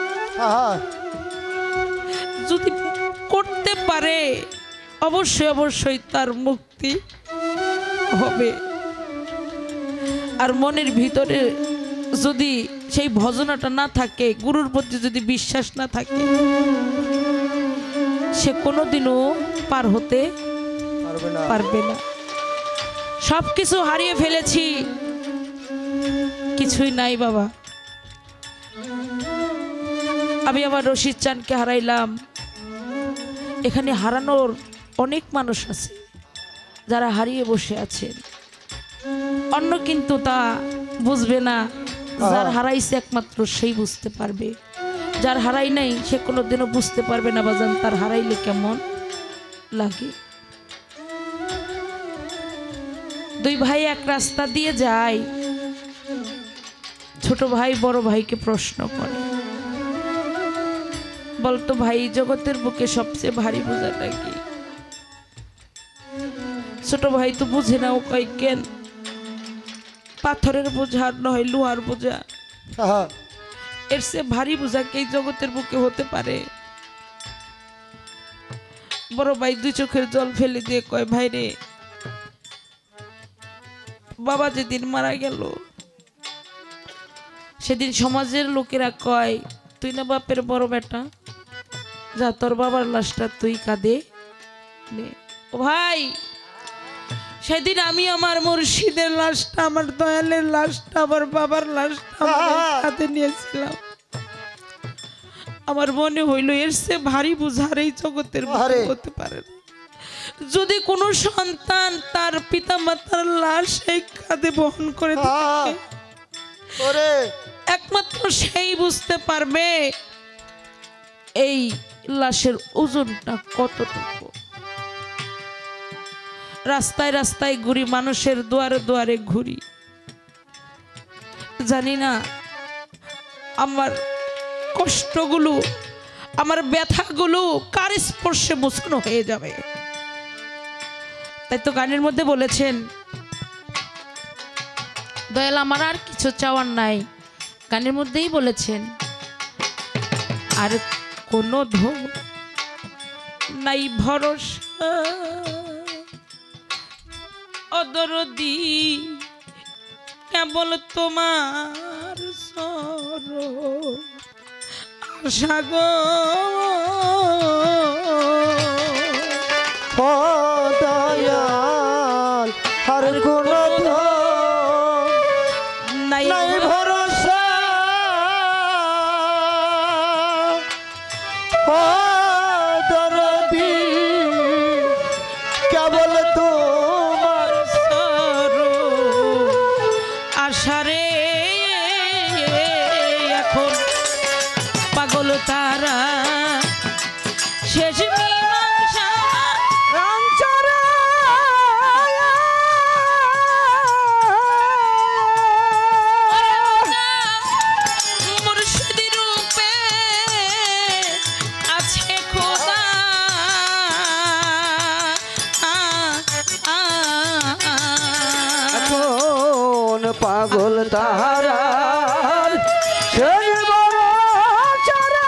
যদি করতে পারে, অবশ্যই অবশ্যই তার মুক্তি হবে। আর মনের ভিতরে যদি সেই ভজনাটা না থাকে, গুরুর প্রতি যদি বিশ্বাস না থাকে, সে কোনোদিনও পার হতে পারবে না। সব কিছু হারিয়ে ফেলেছি, কিছুই নাই বাবা। আমি আমার রশিদ চাঁদকে হারাইলাম। এখানে হারানোর অনেক মানুষ আছে যারা হারিয়ে বসে আছেন। অন্য কিন্তু তা বুঝবে না। যার হারাইছে একমাত্র সেই বুঝতে পারবে, যার হারাই নাই সে কোনোদিনও বুঝতে পারবে না বাজান তার হারাইলে কেমন লাগে। দুই ভাই এক রাস্তা দিয়ে যায়। ছোট ভাই বড় ভাইকে প্রশ্ন করে, বলতো ভাই জগতের বুকে সবচেয়ে ভারী বোঝাটা কি? ছোট ভাই তো বুঝে না, ও কয় কেন? পাথরের বোঝা আর নয় লোহার বোঝা, এর চেয়ে ভারী বোঝা কে জগতের বুকে হতে পারে? বড় ভাই দুই চোখের জল ফেলে দিয়ে কয়, ভাই রে, বাবা যেদিন মারা গেল সেদিন সমাজের লোকেরা কয়, তুই না বাপের বড় বেটা, যা তোর বাবার লাশটা তুই কাঁদে নে। ও ভাই, সেদিন আমি আমার মুর্শিদের লাশটা, আমার দয়ালের লাশটা, আমার বাবার লাশটা হাতে নিয়েছিলাম। আমার মনে হইল এর চেয়ে ভারী বোঝার এই জগতের হতে পারে না। যদি কোনো সন্তান তার পিতা মাতার লাশ এই কাঁধে বহন করে থাকে, একমাত্র সেই বুঝতে পারবে এই লাশের ওজনটা কতটুকু। রাস্তায় রাস্তায় ঘুরি, মানুষের দুয়ারে দুয়ারে ঘুরি, জানি না আমার কষ্টগুলো, আমার ব্যথাগুলো কার স্পর্শে মুছনো হয়ে যাবে। তাই তো গানের মধ্যে বলেছেন, দয়াল আমার আর কিছু চাওয়ার নাই। গানের মধ্যেই বলেছেন, আর কোনো নাই ভরসা অদরদি, কেবল তোমার দয়াল আর কোনো নাই ভরসা দরদি, কেবল তোমার আশারে। এখন পাগল তারা শেষ মীমাংসা রাঞ্চারা, মুর্শিদি রূপে আছে খোদা। এখন পাগল তারা সেই বড় চারা,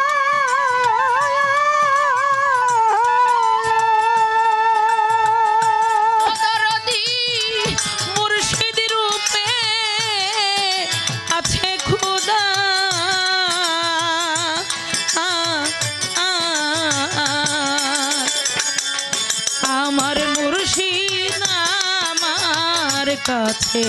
মুর্শিদি রূপে আছে খোদা। আমার মুর্শিদ আমার কাছে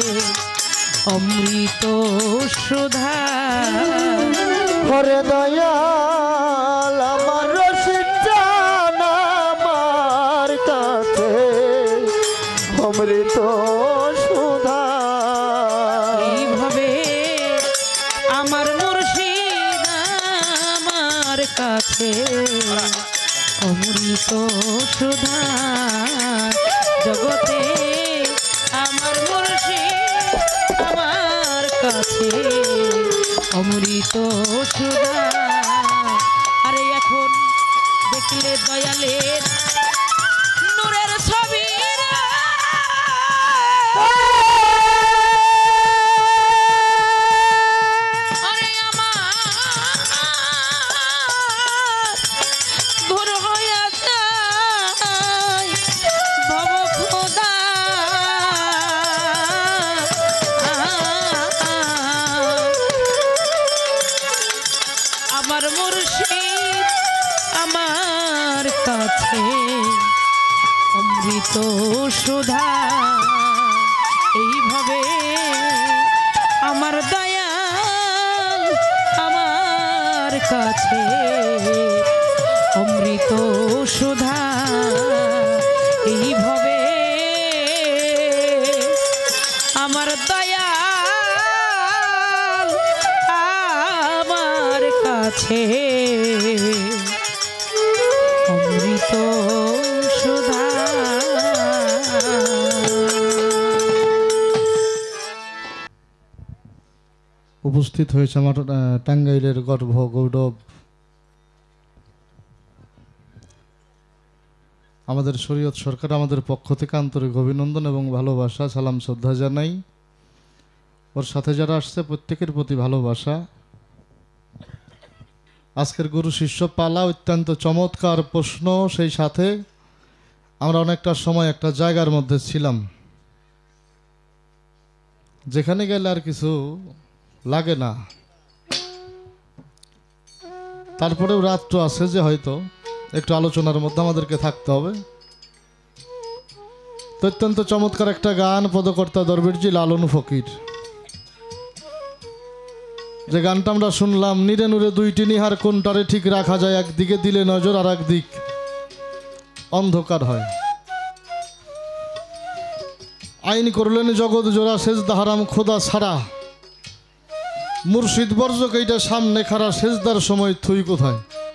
অমৃত সুধা। করে দয়াল আমার রসিক জান আমার কাছে অমৃত সুধা। এইভাবে আমার মুর্শিদ আমার কাছে অমৃত সুধা। জগতে আমার মুর্শিদ আমার কাছে অমৃত সুধা। আরে এখন দেখলে দয়ালের নূরের ছবি, আরে আমার ঘোর হইয়া যায় ভব খোদা। আমার মুর্শিদ আমার কাছে অমৃত সুধা। এইভাবে আমার দয়াল আমার কাছে অমৃত সুধা। এইভাবে আমার দয়াল আমার কাছে অমৃত সুধা। উপস্থিত হয়েছে আমার টাঙ্গাইলের গর্ভ গৌরব আমাদের শরীয়ত সরকার আমাদের পক্ষ থেকে আন্তরিক অভিনন্দন এবং ভালোবাসা সালাম শ্রদ্ধা জানাই। ওর সাথে যারা আসছে প্রত্যেকের প্রতি ভালোবাসা। আজকের গুরু শিষ্য পালা অত্যন্ত চমৎকার প্রশ্ন। সেই সাথে আমরা অনেকটা সময় একটা জায়গার মধ্যে ছিলাম যেখানে গেলে আর কিছু লাগে না, তারপরেও রাত তো আছে যে হয়তো একটু আলোচনার মধ্যে আমাদেরকে থাকতে হবে। তো অত্যন্ত চমৎকার একটা গান পদকর্তা দরবেশজি লালন ফকির, যে গানটা আমরা শুনলাম, নীরে নুরে দুইটি নিহার কোনটারে ঠিক রাখা যায়, একদিকে দিলে নজর আর একদিক অন্ধকার হয়। আইন করলেন জগৎ জোড়া সেজদা হারাম খোদা ছাড়া, মুর্শিদ বর্জক এইটা সামনে খাড়া, সেজদার সময় থুই কোথায়।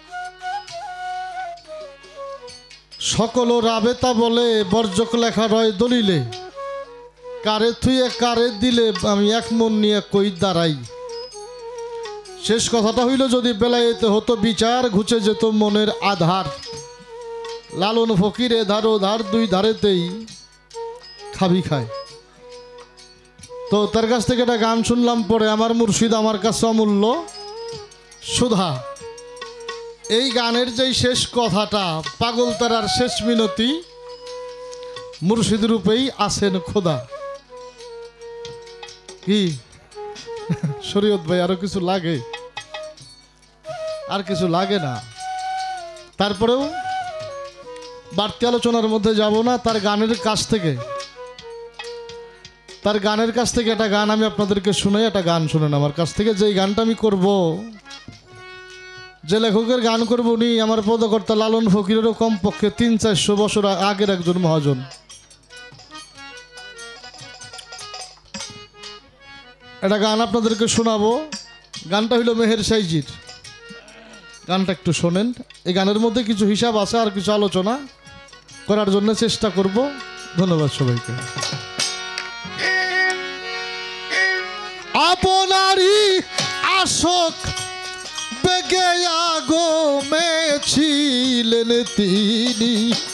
সকল রাবেতা বলে বর্জক লেখা রয় দলিলে, কারে থুয়ে কারে দিলে আমি এক মন নিয়ে কই দাঁড়াই। শেষ কথাটা হইল যদি বেলায়েতে হতো বিচার, ঘুচে যেত মনের আধার। লালন ফকির এ ধার ও ধার দুই ধারেতেই খাবি খায়। তো তার কাছ থেকে একটা গান শুনলাম, পরে আমার মুর্শিদ আমার কাছে অমূল্য সুধা। এই গানের যেই শেষ কথাটা, পাগল তারার শেষ মিনতি, মুর্শিদ রূপেই আছেন খোদা। কি শরীয়ত ভাই আরো কিছু লাগে? আর কিছু লাগে না। তারপরেও বাড়তি আলোচনার মধ্যে যাব না। তার গানের কাছ থেকে একটা গান আমি আপনাদেরকে শুনাই। একটা গান শুনেন আমার কাছ থেকে। যেই গানটা আমি করব, যে লেখকের গান করব, উনি আমার পদকর্তা লালন ফকিরেরও কমপক্ষে 300-400 বছর আগের একজন মহাজন। একটা গান আপনাদেরকে শোনাবো। গানটা হইল মেহের সাইজির। গানটা একটু শোনেন। এই গানের মধ্যে কিছু হিসাব আছে, আর কিছু আলোচনা করার জন্য চেষ্টা করব। ধন্যবাদ সবাইকে। আপনারই আশক বেগে আগমে ছিলেন তিনি,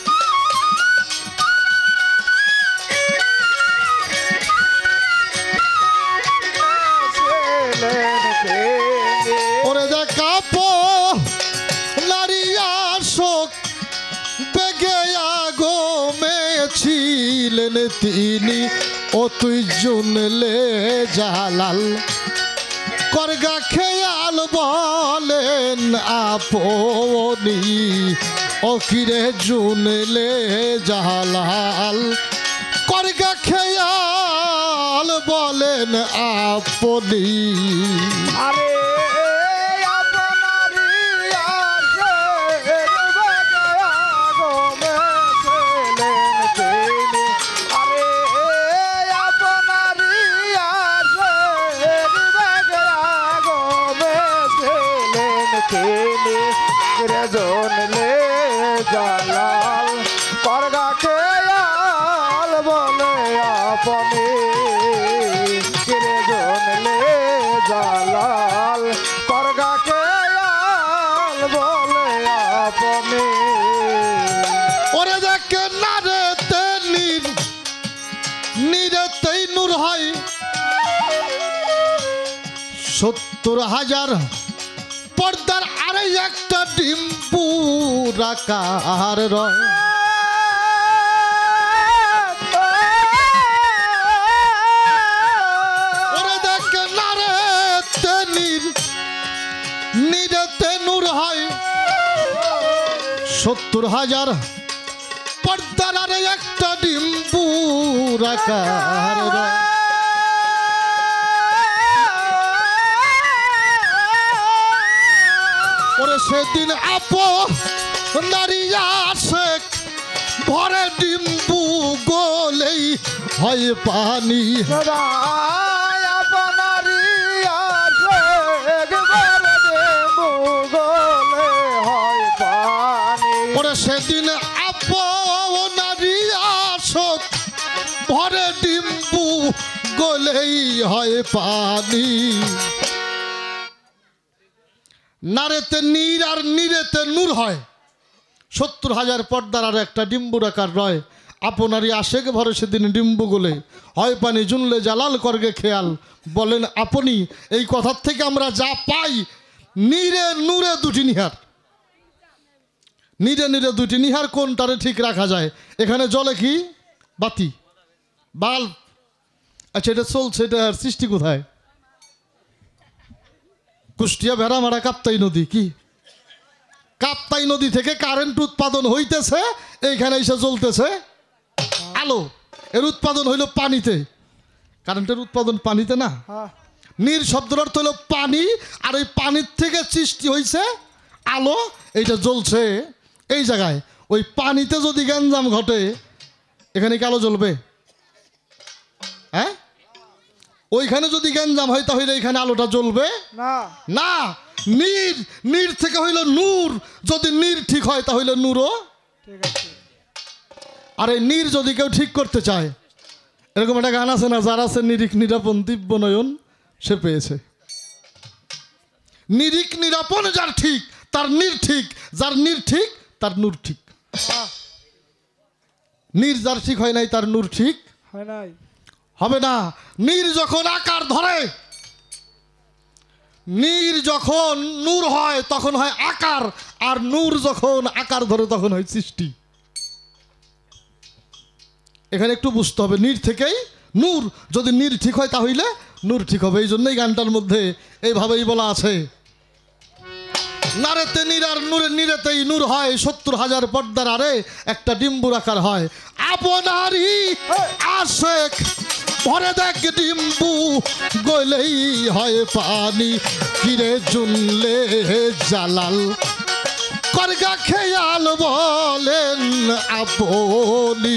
ওরে দেখাপ নারী আশক বেগে আগমে ছিলেন তিনি। ও তুই জুনলে জালাল করগা খেয়াল বলেন আপনি, ও কিরে জুনলে জালাল করগা খেয়াল বলেন আপনি। আরে জনলে জালাল করগা খেয়াল বলে আপনি, কিরে জনলে জালাল করগা খেয়াল বলে আপনি। ওরে দেখে নারেতে নিরেতেই নূর হয় 70,000 পর্দার আরে একটা ডিম্পুর আকার রয়। ওরে দেখে নারেতে নিরেতে নূর হয় 70,000 পর্দার আরে একটা ডিম্পুর আকার রয়। ওরে সেদিন নারী আশেক ভরে ডিম্বু গোলেই হয় পানি। ওরে সেদিন নারী আশেক ভরে ডিম্বু গোলেই হয় পানি। নারেতে নীর আর নীরেতে নূর হয়। 70,000 পর্দার আর একটা ডিম্বুরাকার রয়। আপনারই আশেক ভরে সেদিন ডিম্বু গোলে, হয় পানি জুনলে জালাল করগে খেয়াল। বলেন আপনি এই কথার থেকে আমরা যা পাই, নীরে নূরে দুটি নিহার, নীরে নীরে দুটি নিহার, কোনটারে ঠিক রাখা যায়? এখানে জলে কি বাতি, বাল্ব। আচ্ছা, এটা চলছে, এটা সৃষ্টি কোথায়? কুষ্টিয়া ভেড়ামারা কাপ্তাই নদী। কি কাপ্তাই নদী থেকে কারেন্ট উৎপাদন হইতেছে, এইখানে এসে জ্বলতেছে আলো। এর উৎপাদন হইল পানিতে। কারেন্টের উৎপাদন পানিতে না। নীর শব্দের অর্থ হলো পানি, আর ওই পানির থেকে সৃষ্টি হয়েছে আলো। এইটা জ্বলছে এই জায়গায়। ওই পানিতে যদি গ্যাঞ্জাম ঘটে, এখানে কি আলো জ্বলবে? হ্যাঁ, ওইখানে যদি গ্যাঞ্জাম হয় তাহলে এখানে আলোটা জ্বলবে না। নীর, নীর থেকে হইল নূর। যদি নীর ঠিক হয় তাহলে নূরও ঠিক আছে। আর এই নীর যদি কেউ ঠিক করতে চায়, এরকম একটা গান আছে না, যার আছে নিরিখ নিরাপন দিব্য নয়ন সে পেয়েছে। নিরিখ নিরাপন যার ঠিক তার নীর ঠিক, যার নীর ঠিক তার নূর ঠিক। নীর যার ঠিক হয় নাই তার নূর ঠিক হয় নাই, হবে না। নীর যখন আকার ধরে, নীর যখন নূর হয় তখন হয় আকার, আর নূর যখন আকার ধরে তখন হয় সৃষ্টি। এখানে একটু বুঝতে হবে, নীর থেকেই নূর। যদি নীর ঠিক হয় তাহলে নূর ঠিক হবে। এই জন্যই গানটার মধ্যে এইভাবেই বলা আছে, নারেতে নীর আর নূরে নীরেতেই নূর হয়, 70,000 পর্দার আরে একটা ডিম্বুর আকার হয়। আপনারই আশেক ভরে দেখ ডিম্বু গলেই হয় পানি, কিরে জুনলে জালাল করগা খেয়াল। বলেন আপনি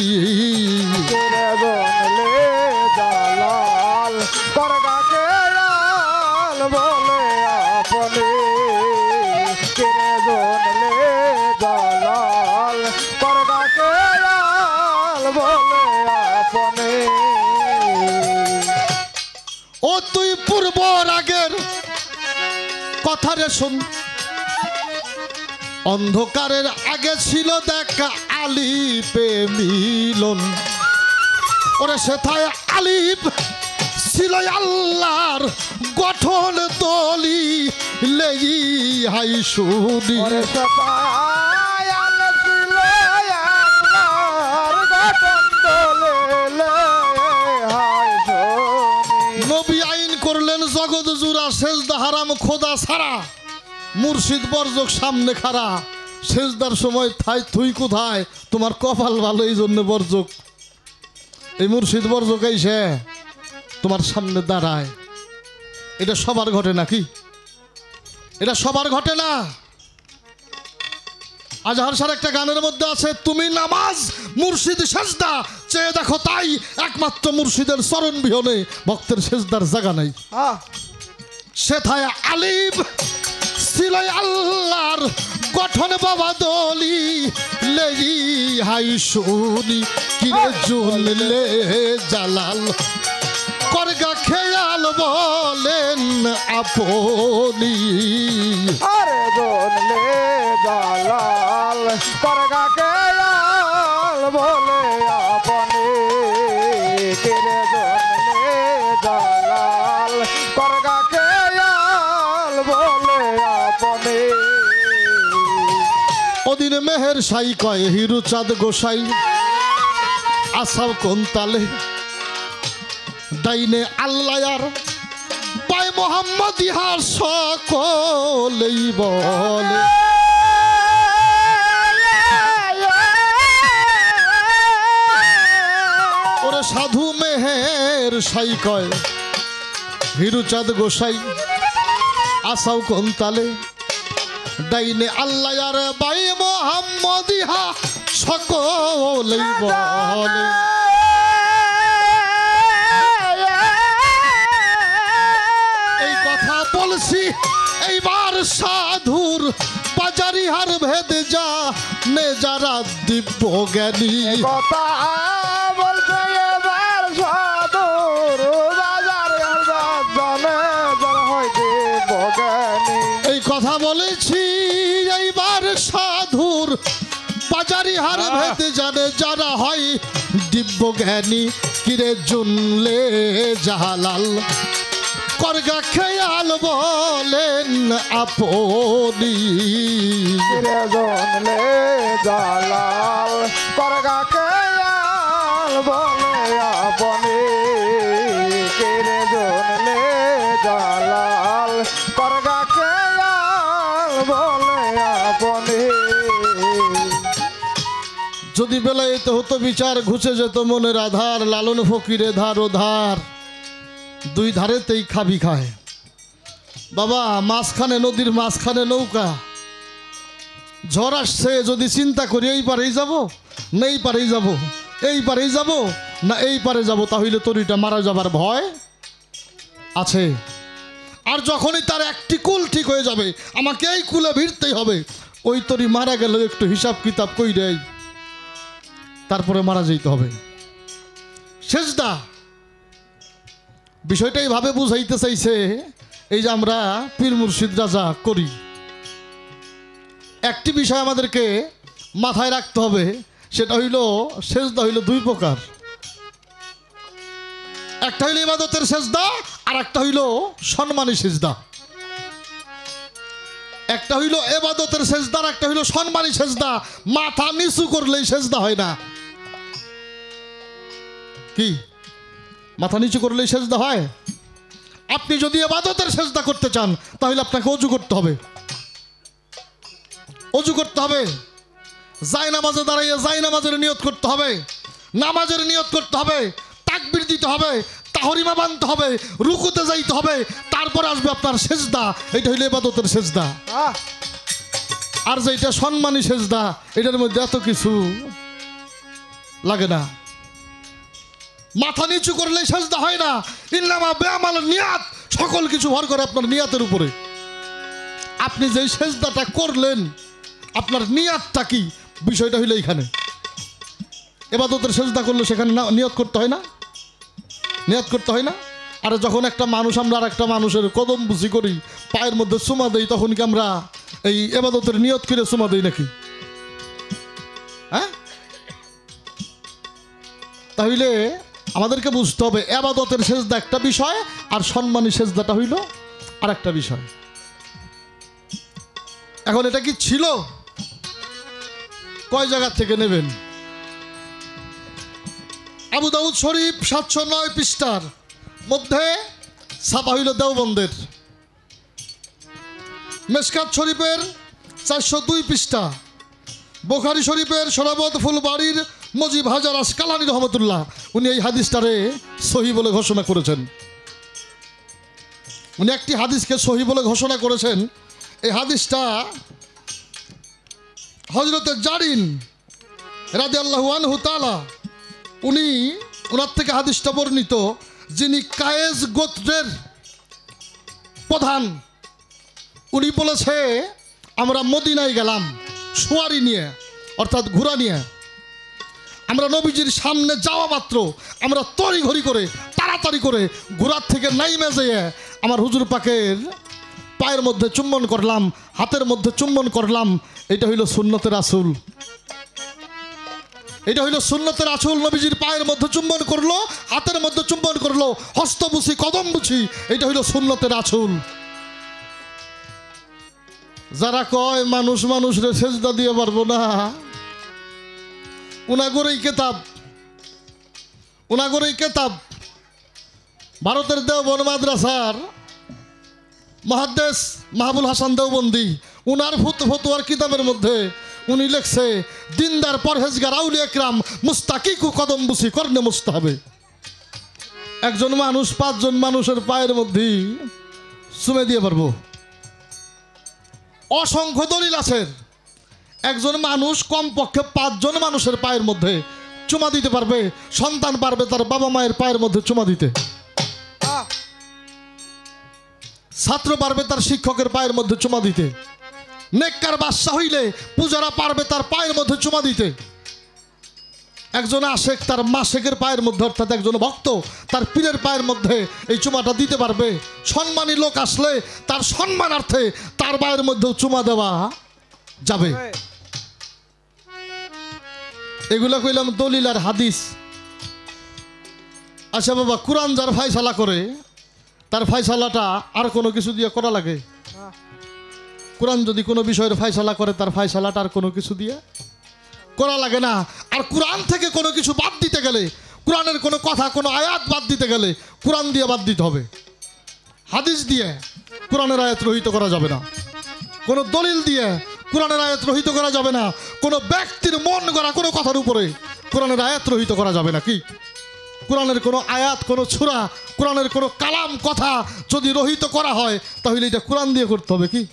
জালাল করগা খেয়াল, বলে আপনি কিরে জুনলে জালাল করগা খেয়াল, বলে আপনি। ও তুই পূর্ব রাগের কথা রে শোন, অন্ধকারের আগে ছিল দেখা আলিপে মিলন। ওরে সেথায় আলিপ ছিল আল্লাহর গঠন তলি, লেই হাই শুনি। নবী আইন করলেন জগৎ জুড়া, সেজদা হারাম খোদা ছাড়া। মুর্শিদ বর্জক সামনে খাড়া, সেজদার সময় থাই থুই কোথায়? তোমার কপাল ভালো এই জন্য বর্জক। এই মুর্শিদ বর্জক এসে তোমার সামনে দাঁড়ায়। এটা সবার ঘটে নাকি? এটা সবার ঘটে না। আজহার স্যার একটা গানের মধ্যে আছে, তুমি নামাজ মুর্শিদ সেজদা, চেয়ে দেখো তাই একমাত্র মুর্শিদের চরণ বিহনে ভক্তের সেজদার জায়গা নাই। সেথায় আলিফ ছিল আল্লাহর গঠন বাবা দলি, লেই হাই শুনি কিরে জুনলে জালাল করগা খেয়াল। বলেন আপনি আরে জুনলে জালাল করগা খেয়াল, বলে আপনি কিরে জুনলে জালাল করগা খেয়াল, বলে আপনি। ওদিন মেহের সাই কয় হিরু চাঁদ গোসাই, আসাও কোন তালে ডাইনে আল্লাহ আর পায় মোহাম্মদ ইহার সকলেই বলে। ওরে সাধু মেহের সাই কয় হিরু চাঁদ গোসাই, আসাও কোন তালে ডাইনে আল্লাহ আর বাই মোহাম্মদ ইহা সকলেই বলে। এই কথা বলছি এইবার সাধুর বাজারি হার ভেদ যা নে যারা দিব্য জ্ঞানী। কথা বলছে এবার সাধুর বাজার জানে যারা হয় দিব্য জ্ঞানী। এই কথা বল বলেছি এইবার সাধুর বাজারি হার ভেদে জানে যারা হয় দিব্য জ্ঞানী কিরে জুনলে জাহালাল করগা খেয়াল বলেন আপনি রে জনলে জালাল করগা খেয়াল বলে আপনি রে জনলে জালাল করগা খেয়াল বলে আপনি। যদি বেলায়েতে হতো বিচার ঘুষে যেত মনের আধার লালন ফকিরে ধার ও ধার দুই ধারেতেই খাবি খায় বাবা মাঝখানে নদীর মাঝখানে নৌকা ঝড় আসছে যদি চিন্তা করি এই পারেই যাব না এই পারেই যাব এই পারেই যাব না এই পারে যাব তাহলে তরিটা মারা যাবার ভয় আছে। আর যখনই তার একটি কুল ঠিক হয়ে যাবে আমাকে এই কুলে ভিড়তেই হবে ওই তরি মারা গেল একটু হিসাব কিতাব কই দেয় তারপরে মারা যেতে হবে। সেজদা বিষয়টাই ভাবে বুঝাইতে চাইছে এই যে আমরা পীর মুর্শিদ রাজা করি একটি বিষয় আমাদেরকে মাথায় রাখতে হবে সেটা হইল সেজদা হইল দুই প্রকার একটা হইল ইবাদতের সেজদা আর একটা হইল সম্মানী সেজদা। একটা হইল ইবাদতের সেজদা আর একটা হইল সম্মানী সেজদা। মাথা নিচু করলেই সেজদা হয় না। কি মাথা নিচু করলেই সেজদা হয়? আপনি যদি ইবাদতের সেজদা করতে চান তাহলে আপনাকে ওযু করতে হবে। ওযু করতে হবে, জায় নামাজে দাঁড়াইয়ে জায় নামাজের নিয়ত করতে হবে, নামাজের নিয়ত করতে হবে, তাকবীর দিতে হবে, তাহরিমা বানতে হবে, রুকুতে যাইতে হবে, তারপর আসবে আপনার সেজদা। এটা হইল ইবাদতের সেজদা। আর যেটা সম্মানী সেজদা এটার মধ্যে এত কিছু লাগে না। মাথা নিচু করলে সেজদা হয় না। ইন্নামা বেআমাল নিয়াত, সকল কিছু ভর করে আপনার নিয়াতের উপরে। আপনি যেই সেজদাটা করলেন আপনার নিয়াতটা কি, বিষয়টা হইলো এইখানে। ইবাদতের সেজদা করলে সেখানে নিয়ত করতে হয় না, নিয়ত করতে হয় না। আর যখন একটা মানুষ আমরা আর একটা মানুষের কদম বুঝি করি, পায়ের মধ্যে চুমা দেই, তখন কি আমরা এই ইবাদতের নিয়ত করে চুমা দেই নাকি? হ্যাঁ, তাহলে আমাদেরকে বুঝতে হবে ইবাদতের সেজদা একটা বিষয় আর সম্মানী সেজদাটা হইল আর একটা বিষয়। এখন এটা কি ছিল, কয় জায়গা থেকে নেবেন? আবু দাউদ শরীফ 709 পৃষ্ঠার মধ্যে ছাপা হইল দেওবন্দের। মেশকাত শরীফের 402 পৃষ্ঠা, বুখারী শরীফের শরাবত ফুলবাড়ির মুজিব হাজার আসকালানী রহমতুল্লাহ উনি এই হাদিসটারে সহি বলে ঘোষণা করেছেন। উনি একটি হাদিসকে সহি বলে ঘোষণা করেছেন। এই হাদিসটা হযরতে জারিন রাদিয়াল্লাহু আনহু তাআলা উনি ওনার থেকে হাদিসটা বর্ণিত, যিনি কায়েজ গোত্রের প্রধান। উনি বলেছে আমরা মদিনায় গেলাম সোয়ারি নিয়ে, অর্থাৎ ঘোড়া নিয়ে। আমরা নবীজির সামনে যাওয়া মাত্র আমরা তড়িঘড়ি করে তাড়াতাড়ি করে ঘোড়ার থেকে নাইমে যেয়ে আমার হুজুর পাকের পায়ের মধ্যে চুম্বন করলাম, হাতের মধ্যে চুম্বন করলাম। এটা হইল সুন্নতের রাসূল, এটা হইল সুন্নতের রাসূল। নবীজির পায়ের মধ্যে চুম্বন করলো, হাতের মধ্যে চুম্বন করলো, হস্ত বুঝি কদম বুঝি, এটা হইল সুন্নতের রাসূল। যারা কয় মানুষ মানুষরে সেজদা দিয়ে পারবো না, উনাগরেই কেতাব, উনাগরেই কেতাব ভারতের দেওবন্দ মাদ্রাসার মুহাদ্দিস মাহবুল হাসান দেওবন্দি উনার ফতোয়ার কিতাবের মধ্যে উনি লিখছে দিনদার পরহেজগার আউলিয়া কিরাম মুস্তাকিকু কদম বুসি করনে মুস্তাহাবে। একজন মানুষ 5 জন মানুষের পায়ের মধ্যে চুমে দিয়ে পারবো। অসংখ্য দলিল আছে, একজন মানুষ কমপক্ষে 5 জন মানুষের পায়ের মধ্যে চুমা দিতে পারবে। সন্তান পারবে তার বাবা মায়ের পায়ের মধ্যে চুমা দিতে, ছাত্র পারবে তার শিক্ষকের পায়ের মধ্যে চুমা দিতে, নেককার বাদশা হইলে পূজারা পারবে তার পায়ের মধ্যে চুমা দিতে। একজন আশেক তার মাসেকের পায়ের মধ্যে, অর্থাৎ একজন ভক্ত তার পীরের পায়ের মধ্যে এই চুমাটা দিতে পারবে। সম্মানী লোক আসলে তার সম্মানার্থে তার পায়ের মধ্যেও চুমা দেওয়া যাবে। এগুলো কইলাম দলিল আর হাদিস। আচ্ছা বাবা, কোরআন যার ফায়সালা করে তার ফায়সালাটা আর কোনো কিছু দিয়ে করা লাগে? কোরআন যদি কোনো বিষয়ের ফায়সালা করে তার ফায়সালাটা আর কোনো কিছু দিয়ে করা লাগে না। আর কোরআন থেকে কোনো কিছু বাদ দিতে গেলে, কোরআনের কোনো কথা, কোনো আয়াত বাদ দিতে গেলে কোরআন দিয়ে বাদ দিতে হবে। হাদিস দিয়ে কোরআনের আয়াত রহিত করা যাবে না, কোনো দলিল দিয়ে কোরআনের আয়াত রহিত করা যাবে না, কোনো ব্যক্তির মন গড়া কোনো কথার উপরে কোরআনের আয়াত রহিত করা যাবে না। কি কোরআনের কোনো আয়াত, কোনো সূরা, কোরআনের কোনো কালাম কথা যদি রহিত করা হয় তাহলে এটা কোরআন দিয়ে করতে হবে। কি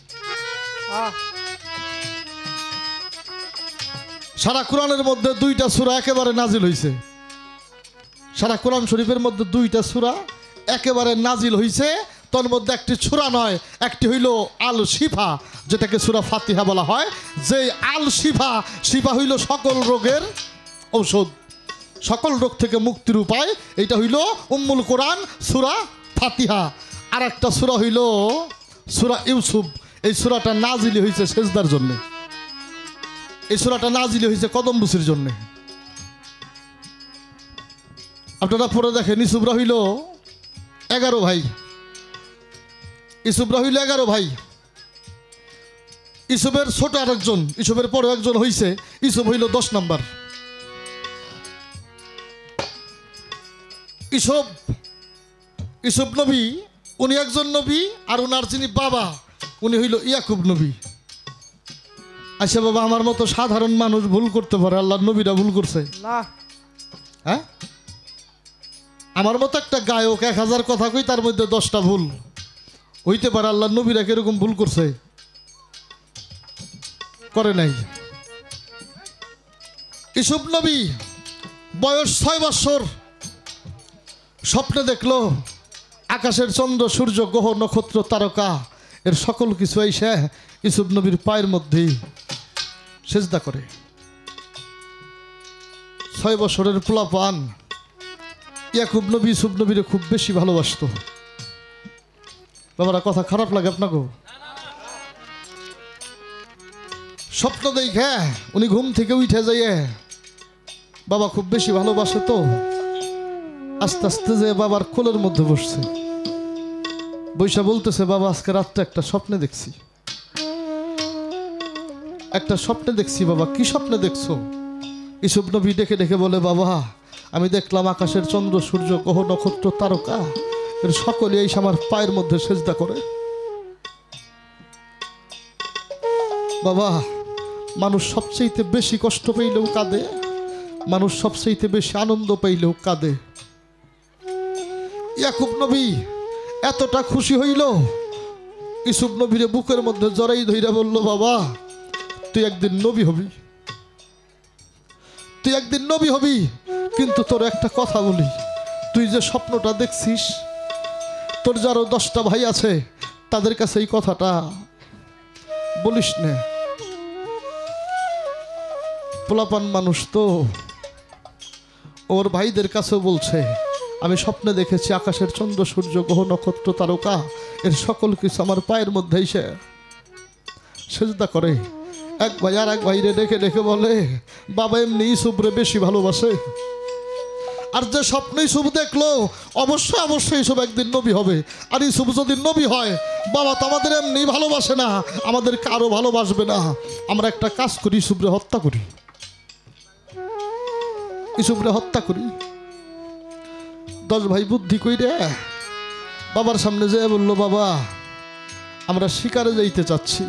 সারা কোরআনের মধ্যে 2টা সূরা একেবারে নাজিল হয়েছে। সারা কোরআন শরীফের মধ্যে 2টা সূরা একেবারে নাজিল হয়েছে। তার মধ্যে একটি সূরা নয়, একটি হইল আল শিফা, যেটাকে সূরা ফাতিহা বলা হয়। যে আল শিফা, শিফা হইল সকল রোগের ঔষধ, সকল রোগ থেকে মুক্তির উপায়। এটা হইল উম্মুল কোরআন সূরা ফাতিহা। আর একটা সূরা হইল সূরা ইউসুফ। এই সূরাটা নাজিল হয়েছে সেজদার জন্য, এই সূরাটা নাজিল হয়েছে কদম বুসির জন্য। আপনারা পরে দেখেন, ইউসুফরা হইল 11 ভাই, ইউসুফরা হইল 11 ভাই। ইউসুফের ছোট আরেকজন, ইউসুফের পরে একজন হইছে, ইউসুফ হইল 10 নম্বর। ইউসুফ নবী উনি একজন নবী, আর ওনার যিনি বাবা উনি হইল ইয়াকুব নবী। আচ্ছা বাবা, আমার মতো সাধারণ মানুষ ভুল করতে পারে, আল্লাহর নবীরা ভুল করছে না? হ্যাঁ, আমার মতো একটা গায়ক 1000 কথা কই, তার মধ্যে 10টা ভুল হইতে পারে। আল্লাহর নবীরা কিরকম ভুল করছে? করে নাই। ইউসুফ নবী বয়স 6 বছর স্বপ্নে দেখলো আকাশের চন্দ্র, সূর্য, গ্রহ, নক্ষত্র, তারকা এর সকল কিছু এসে ইউসুফ নবীর পায়ের মধ্যেই সেজদা করে। 6 বছরের পোলাপান ইয়াকুব নবী ইউসুফ নবীরে খুব বেশি ভালোবাসতো। বাবারা, কথা খারাপ লাগে আপনাকে? স্বপ্ন দেখে উনি ঘুম থেকে উঠে যাইয়ে, বাবা খুব বেশি ভালোবাসে তো, আস্তে আস্তে যে বাবার কোলের মধ্যে বসছে, বৈশা বলতেছে, বাবা আজকে রাতটা একটা স্বপ্নে দেখছি, একটা স্বপ্নে দেখছি। বাবা কি স্বপ্নে দেখছো? ইউসুফ নবী ডেকে ডেকে বলে, বাবা আমি দেখলাম আকাশের চন্দ্র, সূর্য, গ্রহ, নক্ষত্র, তারকা এর সকলে এই আমার পায়ের মধ্যে সেজদা করে। বাবা, মানুষ সবচেয়ে বেশি কষ্ট পাইলেও কাঁদে, মানুষ সবচেয়ে বেশি আনন্দ পাইলেও কাঁদে। ইয়াকুব নবী এতটা খুশি হইল, ইউসুফ নবীর বুকের মধ্যে জড়াই ধইরা বলল, বাবা তুই একদিন নবী হবি, তুই একদিন নবী হবি, কিন্তু তোর একটা কথা বলি, তুই যে স্বপ্নটা দেখছিস, তোর যারও 10টা ভাই আছে তাদের কাছে এই কথাটা বলিস না। পোলাপান মানুষ তো, ওর ভাইদের কাছেও বলছে, আমি স্বপ্নে দেখেছি আকাশের চন্দ্র, সূর্য, গ্রহ, নক্ষত্র, তারকা এর সকল কিছু আমার পায়ের মধ্যে এসে সেজদা করে। এক ভাই আর এক ভাইরে ডেকে ডেকে বলে, বাবা এমনি ইউসুফরে বেশি ভালোবাসে, আর যে স্বপ্ন ইউসুফ দেখলো অবশ্যই অবশ্যই ইউসুফ একদিন নবী হবে। আর ইউসুফ যদি নবী হয়, বাবা তো আমাদের এমনি ভালোবাসে না, আমাদেরকে আরো ভালোবাসবে না। আমরা একটা কাজ করি, ইউসুফরে হত্যা করি, ইউসুফরে হত্যা করি। 10 ভাই বুদ্ধি কইরে বাবার সামনে যেয়ে বলল, বাবা আমরা শিকারে যাইতে চাচ্ছি,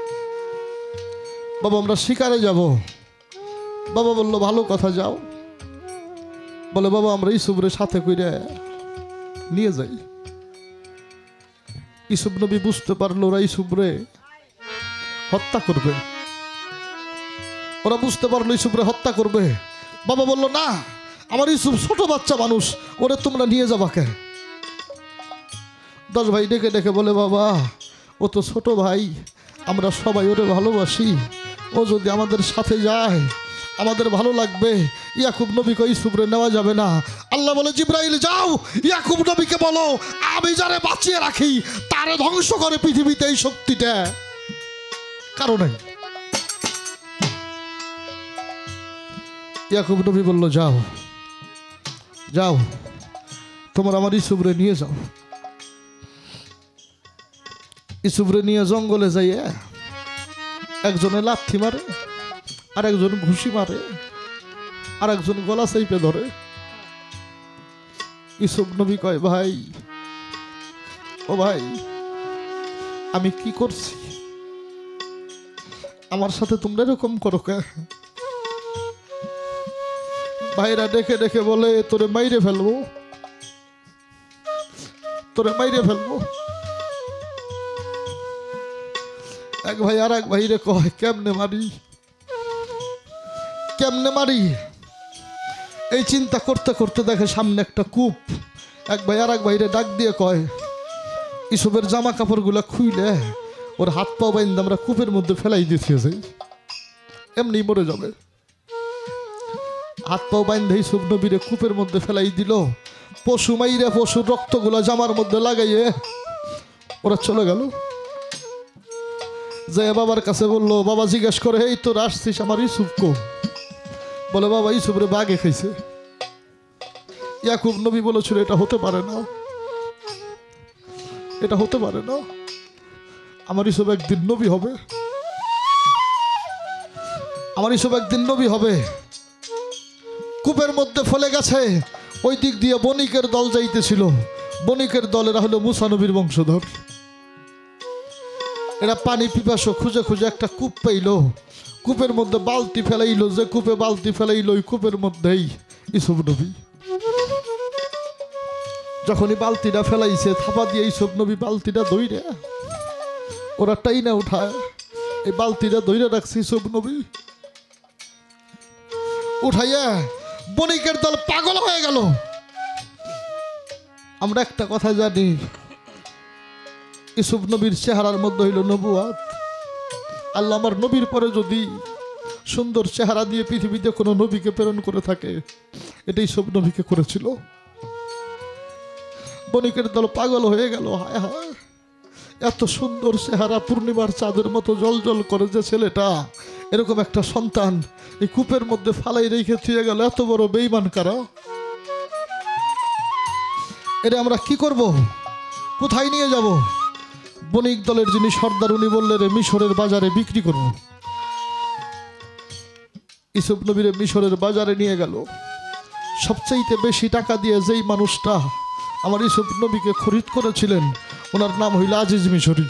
বাবা আমরা শিকারে যাব। বাবা বলল, ভালো কথা, যাও। বলে, বাবা আমরা ইউসুফরে সাথে কইরে নিয়ে যাই। ইউসুফ নবী বুঝতে পারলো ওরা ইউসুফরে হত্যা করবে, ওরা বুঝতে পারলো ইউসুফরে হত্যা করবে। বাবা বলল, না, আমার ইউসুফ ছোট বাচ্চা মানুষ, ওরে তোমরা নিয়ে যাবা কে? 10 ভাই ডেকে ডেকে বলে, বাবা ও তো ছোট ভাই, আমরা সবাই ওরে ভালোবাসি, ও যদি আমাদের সাথে যায় আমাদের ভালো লাগবে। ইয়াকুব নবীকে ইউসুফরে নেওয়া যাবে না। আল্লাহ বলে, জিব্রাইল যাও ইয়াকুব নবীকে বলো আমি যারে বাঁচিয়ে রাখি তারে ধ্বংস করে পৃথিবীতে এই শক্তিটা কারো নাই। ইয়াকুব নবী বলল, যাও যাও তোমরা আমার ইউসুফরে নিয়ে যাও। ইউসুফরে নিয়ে জঙ্গলে যাইয়া একজনে লাথি মারে, আর একজন ঘুষি মারে, আর একজন গলা চাইপে ধরে। ইউসুফ নবী কয়, ভাই ও ভাই আমি কি করছি, আমার সাথে তোমরা এরকম করো কে? ভাইরা ডেকে ডেকে বলে, তোরে মাইরে ফেলবো, তোরে মাইরে ফেলবো। এক ভাই আর এক ভাইরে কয়, কেমনে মারি কেমনে মারি? এই চিন্তা করতে করতে দেখে সামনে একটা কূপ। এক ভাই আর এক ভাইরে ডাক দিয়ে কয়, ইসবের জামা কাপড়গুলা খুইলে ওর হাত পা বাইন্ধে আমরা কূপের মধ্যে ফেলাই দিয়েছি, এমনি মরে যাবে। হাত পা বাইন্ধে ইসব নবীরে কূপের মধ্যে ফেলাই দিল। পশু মাইরে পশুর রক্তগুলা জামার মধ্যে লাগাইয়ে ওরা চলে গেল। যে বাবার কাছে বললো, বাবা জিজ্ঞেস করে, এই তোর আসছিস আমার ইউসুফ কো? বলে, বাবা ইউসুফরে বাঘে খাইছে। ইয়াকুব নবী বলেছিল, এটা হতে পারে না, এটা হতে পারে না, আমার ইউসুফ একদিন নবী হবে, আমার ইউসুফ একদিন নবী হবে। কূপের মধ্যে ফেলে গেছে। ওই দিক দিয়ে বণিকের দল যাইতেছিল। বণিকের দলেরা হলো মুসা নবীর বংশধর। এরা পানি পিপাসু খুঁজে খুঁজে একটা কূপ পাইল। কূপের মধ্যে বালতি ফেলাইলো। যে কূপে বালতি ফেলাইলো ওই কূপের মধ্যেই ইউসুফ নবী। যখনই বালতিটা ফেলাইছে, থাপা দিয়ে ইউসুফ নবী বালতিটা ধইরে ওরা টাইনা উঠায়। এই বালতিটা ধইরে রাখছে ইউসুফ নবী। উঠাইয়া বণিকের দল পাগল হয়ে গেল। আমরা একটা কথা জানি, ইউসুফ নবীর চেহারার মধ্যে হইল নবুয়াত। আল্লাহ আমার নবীর পরে যদি সুন্দর চেহারা দিয়ে পৃথিবীতে কোনো নবীকে প্রেরণ করে থাকে, এটাই ইউসুফ নবীকে করেছিল। বণিকের দল পাগল হয়ে গেল। হায় হায়, এত সুন্দর চেহারা, পূর্ণিমার চাঁদের মতো জল জল করে যে ছেলেটা, এরকম একটা সন্তান এই কূপের মধ্যে ফালাই রেখে থুয়ে গেল। এত বড় বেঈমান কারা? এটা আমরা কি করব? কোথায় নিয়ে যাব? বণিক দলের যিনি সর্দার, উনি বললেন মিশরের বাজারে বিক্রি করব। ইউসুফ নবীরে মিশরের বাজারে নিয়ে গেল। সবচাইতে বেশি টাকা দিয়ে যেই মানুষটা আমার ইউসুফ নবীকে খরিদ করেছিলেন, ওনার নাম হইল আজিজ মিশরি।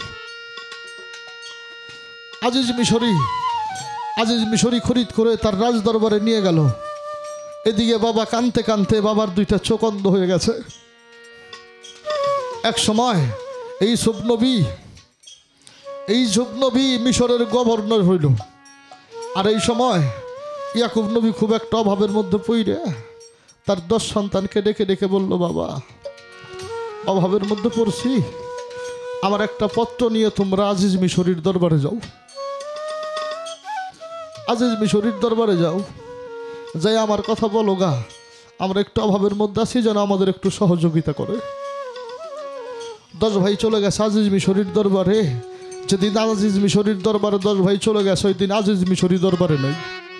আজিজ মিশরি, আজিজ মিশরি খরিদ করে তার রাজ দরবারে নিয়ে গেল। এদিকে বাবা কানতে কানতে বাবার দুইটা চোখ অন্ধ হয়ে গেছে। এক সময় এই ইউসুফ নবী মিশরের গভর্নর হইল। আর এই সময় ইয়াকুব নবী খুব একটা অভাবের মধ্যে পড়ে তার 10 সন্তানকে ডেকে ডেকে বলল, বাবা অভাবের মধ্যে পড়ছি, আমার একটা পত্র নিয়ে তোমরা আজিজ মিশরির দরবারে যাও। আজিজ মিশরির দরবারে যাও, যাই আমার কথা বলো গা, আমরা একটু অভাবের মধ্যে আছি, যেন আমাদের একটু সহযোগিতা করে। 10 ভাই চলে গেছে আজিজ মিশরির দরবারে। যেদিন আজিজ মিশরির দরবারে 10 ভাই চলে গেছে, ওই দিন আজিজ মিশরি দরবারে নাই।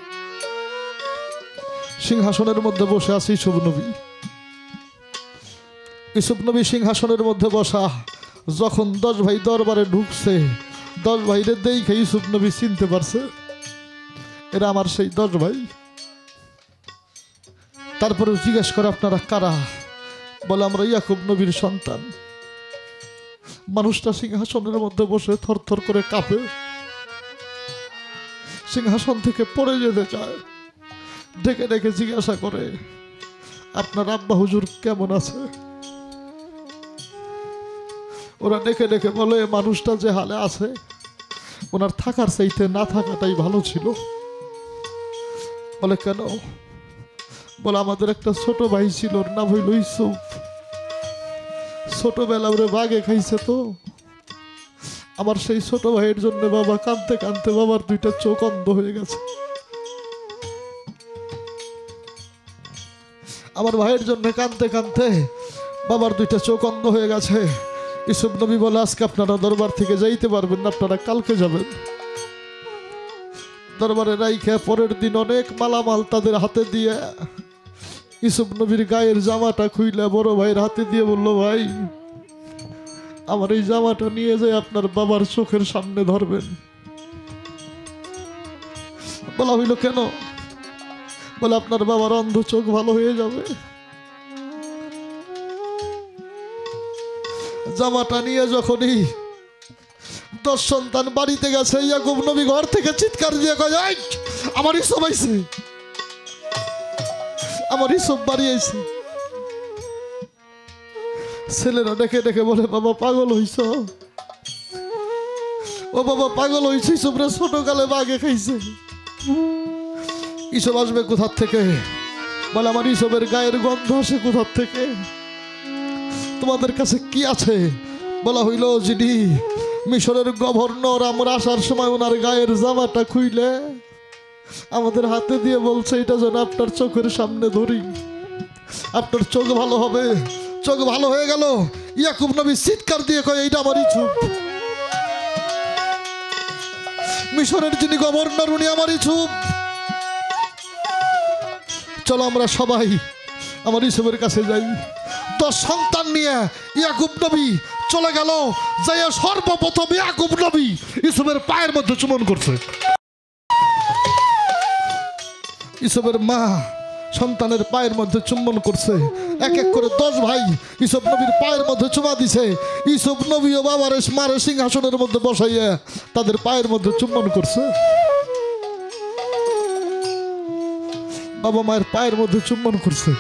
সিংহাসনের মধ্যে বসে আছে ইউসুফ নবী। ইউসুফ নবী সিংহাসনের মধ্যে বসা। যখন 10 ভাই দরবারে ঢুকছে, 10 ভাইরে দেখে ইউসুফ নবী চিনতে পারছে এরা আমার সেই 10 ভাই। তারপরে জিজ্ঞেস করে, আপনারা কারা? বলে, আমরা ইয়াকুব নবীর সন্তান। মানুষটা সিংহাসনের মধ্যে বসে থরথর করে কাঁপে, সিংহাসন থেকে পড়ে যেতে চায়। ডেকে ডেকে জিজ্ঞাসা করে, আপনার আব্বা হুজুর কেমন আছে? ওরা ডেকে ডেকে বলে, মানুষটা যে হালে আছে, ওনার থাকার চাইতে না থাকাটাই ভালো ছিল। বলে, কেন? বলে, আমাদের একটা ছোট ভাই ছিল, ওর নাম হইল ইউসুফ। ছোটবেলা ওরে বাঘে খাইছে, তো আমার সেই ছোট ভাইয়ের জন্য বাবা কাঁদতে কাঁদতে বাবার 2টা চোখ অন্ধ হয়ে গেছে। আমার ভাইয়ের জন্য কাঁদতে কাঁদতে বাবার দুইটা চোখ অন্ধ হয়ে গেছে। ইউসুফ নবী বলে আজকে আপনারা দরবার থেকে যাইতে পারবেন না, আপনারা কালকে যাবেন। দরবারে রাইখে পরের দিন অনেক মালামাল তাদের হাতে দিয়ে ইউসুফ নবীর গায়ের জামাটা খুইলে বড় ভাইয়ের হাতে দিয়ে বলল, ভাই আমার এই জামাটা নিয়ে যায় আপনার বাবার চোখের সামনে ধরবেন। বলা হইল কেন? বলে আপনার বাবার অন্ধ চোখ ভালো হয়ে যাবে। জামাটা নিয়ে যখনই 10 সন্তান বাড়িতে গেছে, ইয়াকুব নবী ঘর থেকে চিৎকার দিয়ে কয়, এই আমার ইসব আইছে, আমার ইসব বাড়ি আইছে। ছেলেরা ডেকে ডেকে বলে, বাবা পাগল হইছ? ও বাবা পাগল হইছে, ইসবরে ছোটকালে বাঘে খাইছে। ইসব আসবে কোথার থেকে? বলে আমার ইসবের গায়ের গন্ধ আসে কোথার থেকে? তোমাদের কাছে কি আছে? বলা হইল, যিনি মিশরের গভর্নর, আমরা আসার সময় ওনার গায়ের জামাটা খুইলে আমাদের হাতে দিয়ে বলছে, এটা যেন আপনার চোখের সামনে ধরি, আপনার চোখ ভালো হবে। চোখ ভালো হয়ে গেল। ইয়াকুব নবী চিৎকার দিয়ে কয়, এইটা আমার ইসুফ। মিশরের যিনি গভর্নর উনি আমার ইসুফ। চলো আমরা সবাই আমার ইসুফের কাছে যাই। 10 সন্তান নিয়ে ইয়াকুব নবী চলে গেল। যাইয়া সর্বপ্রথম ইয়াকুব নবী ইসুফের পায়ের মধ্যে চুম্বন করছে। ইসুফের মা সন্তানের পায়ের মধ্যে চুম্বন করছে। এক এক করে 10 ভাই ইসুফ নবীর পায়ের মধ্যে চুমা দিছে। ইসুফ নবী ও বাবার মারে সিংহাসনের মধ্যে বসাইয়া তাদের পায়ের মধ্যে চুম্বন করছে। বাবা মায়ের পায়ের মধ্যে চুম্বন করছে।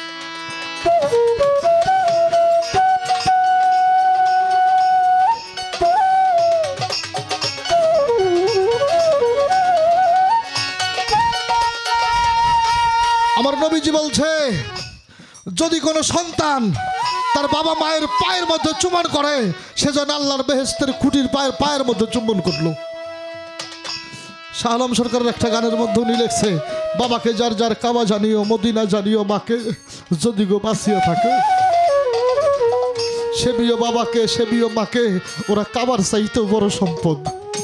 আমার নবীজি বলছে, যদি কোনো সন্তান তার বাবা মায়ের পায়ের মধ্যে চুম্বন করে, সে যেন আল্লাহর বেহেশতের খুঁটির পায়ের মধ্যে চুম্বন করলো। শাহ আলম সরকারের একটা গানের মধ্যে উনি লিখছে, বাবাকে যার যার কাবা জানিও, মদিনা জানিও মাকে, যদি গো বাঁচিয়ে থাকে সেবিও বাবাকে, সেবিও মাকে, ওরা কাবার চাইতেও বড় সম্পদ।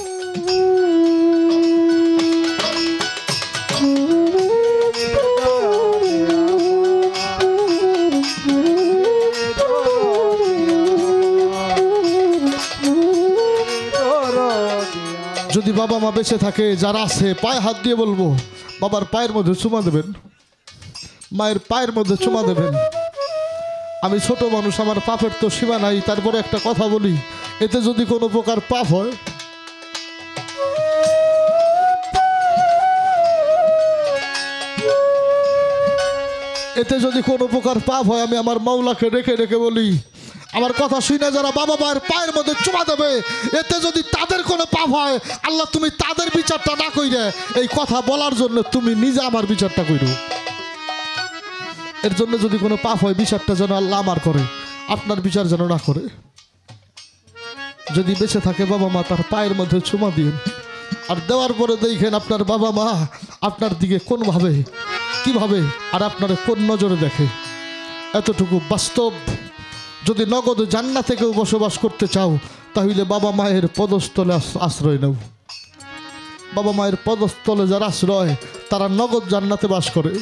যদি বাবা মা বেঁচে থাকে, যারা আছে, পায়ে হাত দিয়ে বলবো, বাবার পায়ের মধ্যে চুমা দেবেন, মায়ের পায়ের মধ্যে চুমা দেবেন। আমি ছোট মানুষ, আমার পাপের তো সীমা নাই, তারপরে একটা কথা বলি, এতে যদি কোনো প্রকার পাপ হয়, এতে যদি কোনো প্রকার পাপ হয়, আমি আমার মাওলাকে রেখে রেখে বলি, আমার কথা শুনে যারা বাবা মায়ের পায়ের মধ্যে চুমা দেবে, এতে যদি তাদের কোনো পাপ হয়, আল্লাহ তুমি তাদের বিচারটা না কইরে, এই কথা বলার জন্য তুমি নিজে আমার বিচারটা কইরো। এর জন্য যদি কোনো পাপ হয়, বিচারটা যেন আল্লাহ আমার করে, আপনার বিচার যেন না করে। যদি বেঁচে থাকে বাবা মা, তার পায়ের মধ্যে চুমা দিন। আর দেওয়ার পরে দেখেন আপনার বাবা মা আপনার দিকে কোনভাবে, কিভাবে, আর আপনার কোন নজরে দেখে। এতটুকু বাস্তব। যদি নগদ জান্নাতে কেউ বসবাস করতে চাও, তাহলে বাবা মায়ের পদস্থলে আশ্রয় নাও। বাবা মায়ের পদস্থলে যারা আশ্রয়, তারা নগদ জান্নাতে বাস করে।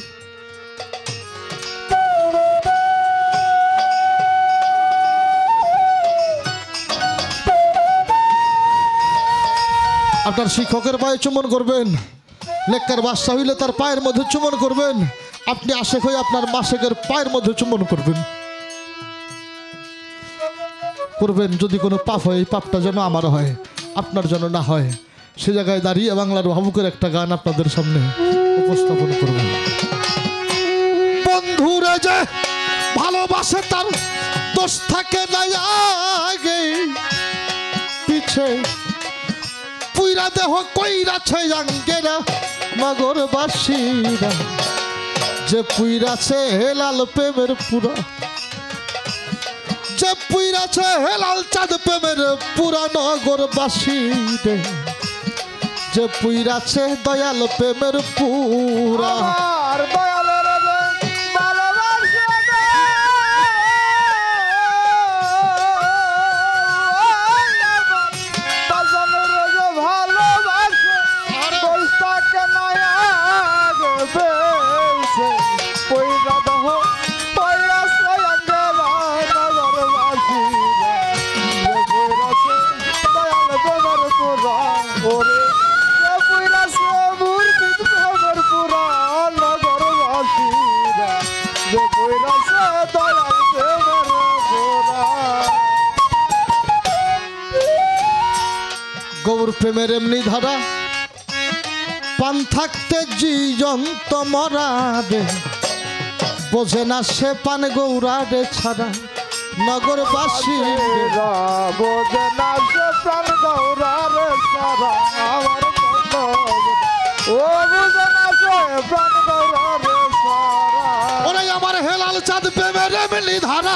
আপনার শিক্ষকের পায়ে চুম্বন করবেন, নেককার বাদশা হইলে তার পায়ের মধ্যে চুম্বন করবেন। আপনি আশেক হয়ে আপনার মাশেকের পায়ের মধ্যে চুম্বন করবেন। যদি কোনো পাপ হয়, এই পাপটা যেন আমার হয়, আপনার যেন না হয়। সে জায়গায় দাঁড়িয়ে বাংলার ভাবুকের একটা গান আপনাদের সামনে উপস্থাপন করব। বন্ধুরা যে ভালোবাসে তার দোষ থাকে না, আগে পিছে পুইরা দেহ কইরাছে আঙ্গেরা মাগর বাসিরা, যে পুইরাছে হেলাল প্রেমের পুরা, যে পুইরাছে হেলাল চাঁদ প্রেমের পুরা নগরবাসী রে, যে পুইরাছে দয়াল প্রেমের পুরা। আর দয়ালের ভালোবাসা গৌর প্রেমের এমনি ধারা পান থাকতে জীবন্ত মরা রে বোঝে না সে পান গৌরা রে ছাড়া নগরবাসী বোঝে না সে প্রাণ গৌরার সারা আমার ও বুঝে না সে প্রাণ গৌরার সারা ওরে আমার হেলাল চাঁদ প্রেমের এমনি ধারা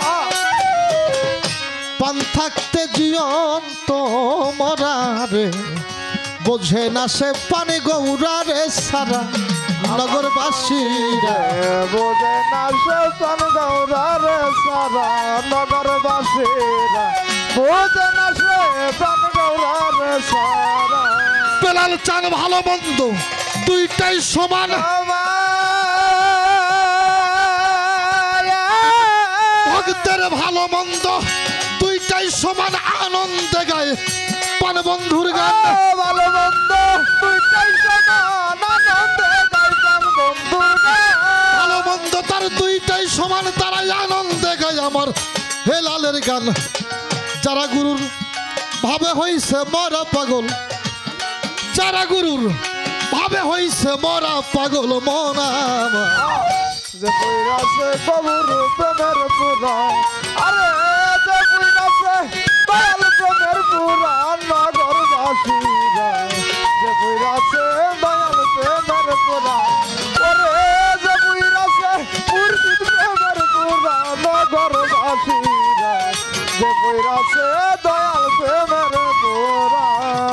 পান থাকতে জীবন্ত মরা রে বোঝে না সে পানি গৌরা রে সারা নগরবাসী বোঝে না সে প্রাণ গৌরার সারা নগরবাসীরা বোঝে না সে প্রাণ গৌরার সারা বেলাল চান ভালো মন্দ দুইটাই সমান ভক্তের ভালো মন্দ দুইটাই সমান আনন্দে গায় পান বন্ধুর গান ভালো মন্দ দুইটাই সমান আনন্দে গায় পান বন্ধুর গান ভালো মন্দ তার দুইটাই সমান তারাই আনন্দে গায় আমার হেলালের গান যারা গুরুর ভাবে হইছে মরা পাগল যারা গুরুর ভাবে হইছে মরা পাগল মনা যে কইরাছে কবুর প্রেমের পুরা আরে যে কইরাছে দয়াল প্রেমের পুরা নগরবাসীরা যে কইরাছে দয়াল প্রেমের পুরা ওরে যে কইরাছে মুর্শিদ প্রেমের পুরা নগরবাসীরা যে কইরাছে দয়াল প্রেমের পুরা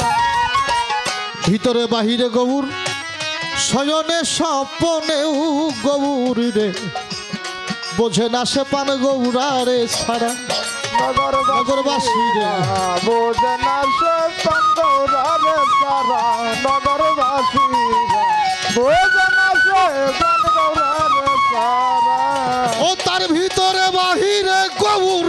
ভিতরে বাহিরে গৌর শয়নে স্বপনেও গৌর রে বোঝে না সে পান গৌরা রে ছাড়া নগরবাসীরা বোঝে না সে পান গৌরা রে সারা নগরবাসীরা বোঝে না সে পান গৌরা রে সারা ও তার ভিতরে বাহিরে গৌর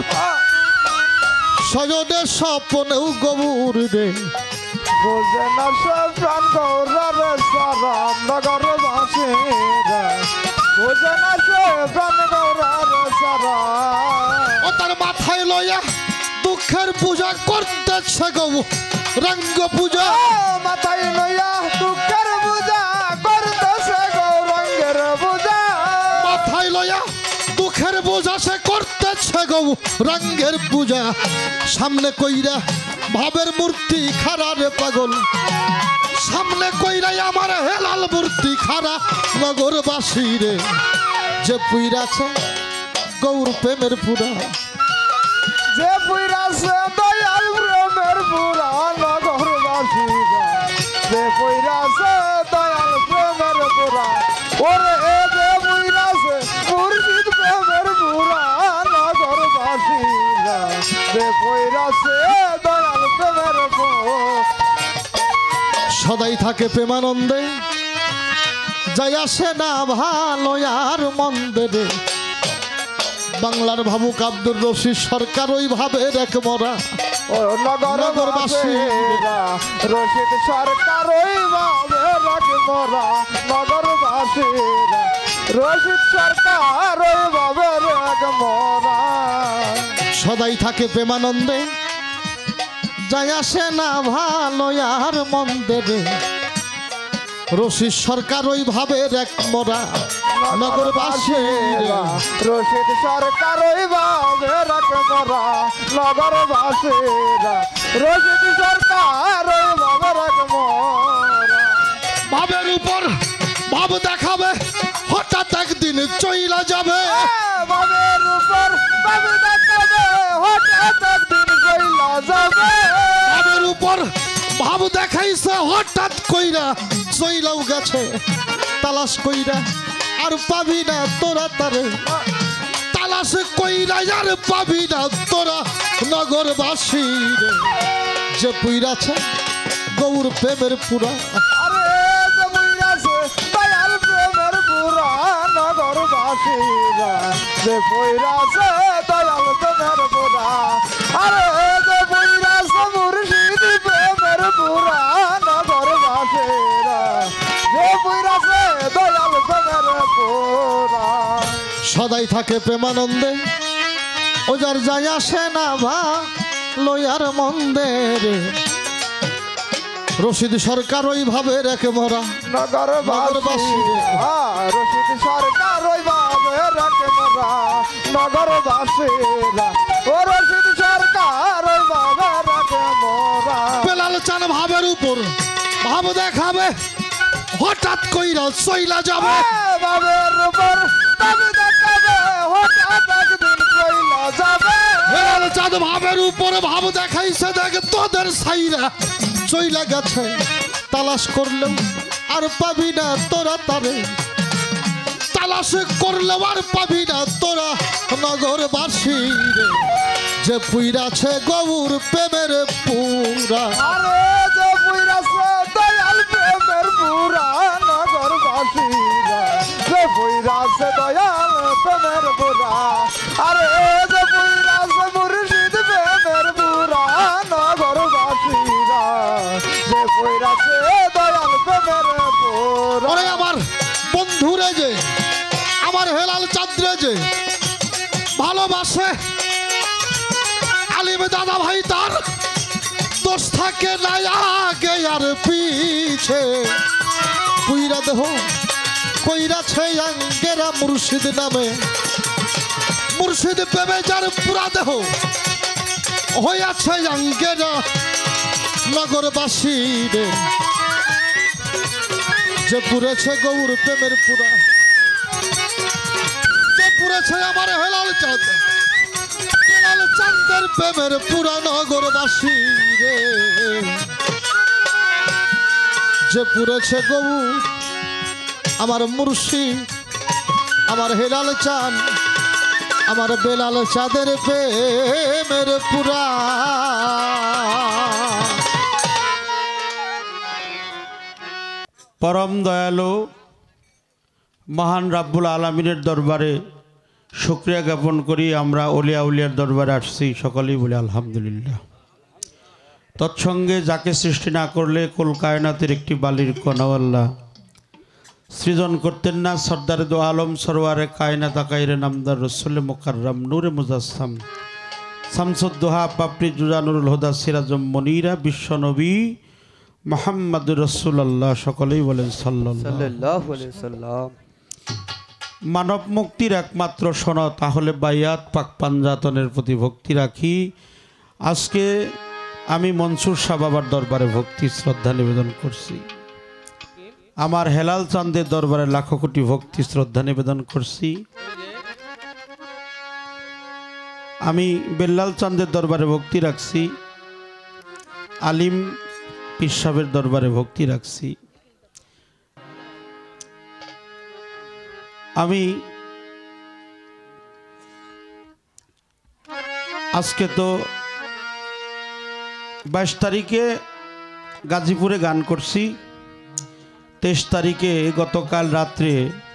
শয়নে স্বপনেও গৌর রে বোঝে না সে প্রাণ গৌরা রে সারা নগরবাসীরা বোঝে না সে প্রাণ গৌরা রে সারা ও তার মাথায় লইয়া দুঃখের পূজা করতেছে গৌ রঙ্গ পূজা মাথায় লইয়া দুঃখের পূজা করতেছে গৌরঙ্গের পূজা মাথায় লইয়া দুঃখের বোঝা সে করতেছে গৌ রঙ্গের পূজা সামনে কইরা ভাবের মূর্তি খারা রে পাগল সামনে কইরাই আমার হেলাল মূর্তি খারা নগরবাসী রে যে পুইরাছে গৌর প্রেমের পুরা যে পুইরাছে দয়াল প্রেমের পুরা নগরবাসীরা যে পুইরাছে দয়াল প্রেমের পুরা ওরে যে পুইরাছে মুর্শিদ প্রেমের পুরা নগরবাসীরা যে পুইরাছে দয়াল প্রেমের পুরা সদাই থাকে প্রেমানন্দে যাই আসে না ভালো আর মন্দে রে বাংলার ভাবুক আব্দুর রশিদ সরকার ওই ভাবে রেখ মরা ও নগরবাসীরা রশিদ সরকার ওই ভাবে রাখ মরা নগরবাসীরা রশিদ সরকার ওই ভাবে রাখ মরা সদাই থাকে প্রেমানন্দে যাই আসে না ভালো আর মন্দে রে রশিদ সরকার ওই ভাবে রেখ মরা নগরবাসীরা রশিদ সরকার ওই ভাবে রাখ মরা নগরবাসীরা রশিদ সরকার ওই ভাবে রাখ মরা ভাবের উপর ভাব দেখাবে হঠাৎ একদিন চইলা যাবে ভাবের উপর ভাব দেখাবে হঠাৎ একদিন চইলা যাবে ভাবের উপর ভাব দেখাইছে হঠাৎ কইরা চইলাও গেছে তালাশ কইরা আর পাবি না তোরা তারে তালাশ কইরা আর পাবি না তোরা নগরবাসী রে যে পুইরাছে গৌর প্রেমের পুরা আরে যে বুইরাছে দয়াল প্রেমের পুরা নগরবাসীরা যে বুইরাছে দয়াল প্রেমের পুরা আরে যে বুইরাছে মুর্শিদ প্রেমের পুরা নগরবাসীরা যে বুইরাছে দয়াল প্রেমের পুরা সদাই থাকে প্রেমানন্দে ও যার যাই আসে না ভা লয়ার মন্দে রে রশিদ সরকার ওইভাবে রেখে মরা নগরবাসী রশিদ সরকার ওইভাবে রাখে মরা নগরবাসীরা ও রশিদ সরকার ওইভাবে রাখে মরা বেলাল চান ভাবের উপর ভাব দেখাবে হঠাৎ কইরা চইলা যাবে ভাবের উপর তবে দেখাবে হঠাৎ একদিন কইলা যাবে বেলাল চাঁদ ভাবের উপর ভাব দেখাইছে দেখ তোদের সাইরা চইলা গেছে তালাশ করলেও আর পাবি না তোরা তারে তালাশ করলেও আর পাবি না তোরা নগরবাসী রে যে পুইরাছে গৌর প্রেমের পুরা আরে যে বইরাছে দয়াল প্রেমের পুরা নগরবাসীরা যে বইরাছে দয়াল প্রেমের পুরা আরে যে বইরাছে মুর্শিদ প্রেমের পুরা নগরবাসীরা যে বইরাছে দয়াল প্রেমের পুরা ওরে আমার বন্ধুরে যে আমার হেলাল চাঁদরে যে ভালোবাসে আলিম দাদা ভাই তার দোষ থাকে না আগে আর পিছে পুইরা দেহ কইরাছে আঙ্গেরা মুর্শিদ নামে মুর্শিদ প্রেমে যার পুরা দেহ হইয়াছে আঙ্গেরা নগরবাসী রে যে পুরেছে গৌর প্রেমের পুরা যে পুরেছে আমার হেলাল চাঁদ হেলাল চাঁদের প্রেমের পুরা নগরবাসী রে যে পুরেছে গৌর আমার মুর্শিদ আমার হেলাল চাঁদ আমার বেলাল চাঁদের প্রেমের পুরা পরম দয়ালু মহান রাব্বুল আলামিনের দরবারে শুকরিয়া জ্ঞাপন করি আমরা ওলিয়া উলিয়ার দরবারে আসছি সকলেই বলে আলহামদুলিল্লাহ। তৎসঙ্গে যাকে সৃষ্টি না করলে কুল কায়নাতের একটি বালির কণাও আল্লাহ সৃজন করতেন না। সর্দার দো আলম সরওয়ারে কায়নাত আকাইরে নামদার রসুল মুকাররম নূরে মুজাসসাম শামসুদ্দোহা পাপড়ি জুজানুরুল হুদা সিরাজম মনিরা বিশ্বনবী মুহাম্মদুর রাসূলুল্লাহ সকলেই বলেন সাল্লাল্লাহু আলাইহি ওয়াসাল্লাম। মানব মুক্তির একমাত্র সনদ তাহলে বাইয়াত পাক পাঞ্জাতনের প্রতি ভক্তি রাখি। আজকে আমি মনসুর শাহ বাবার দরবারে ভক্তি শ্রদ্ধা নিবেদন করছি। আমার হেলাল চাঁদের দরবারে লাখো কোটি ভক্তি শ্রদ্ধা নিবেদন করছি। আমি বেল্লাল চাঁদের দরবারে ভক্তি রাখছি। আলিম পীর সাহেবের দরবারে ভক্তি রাখছি। আমি আজকে তো 22 তারিখে গাজীপুরে গান করছি, 23 তারিখে গতকাল রাত্রে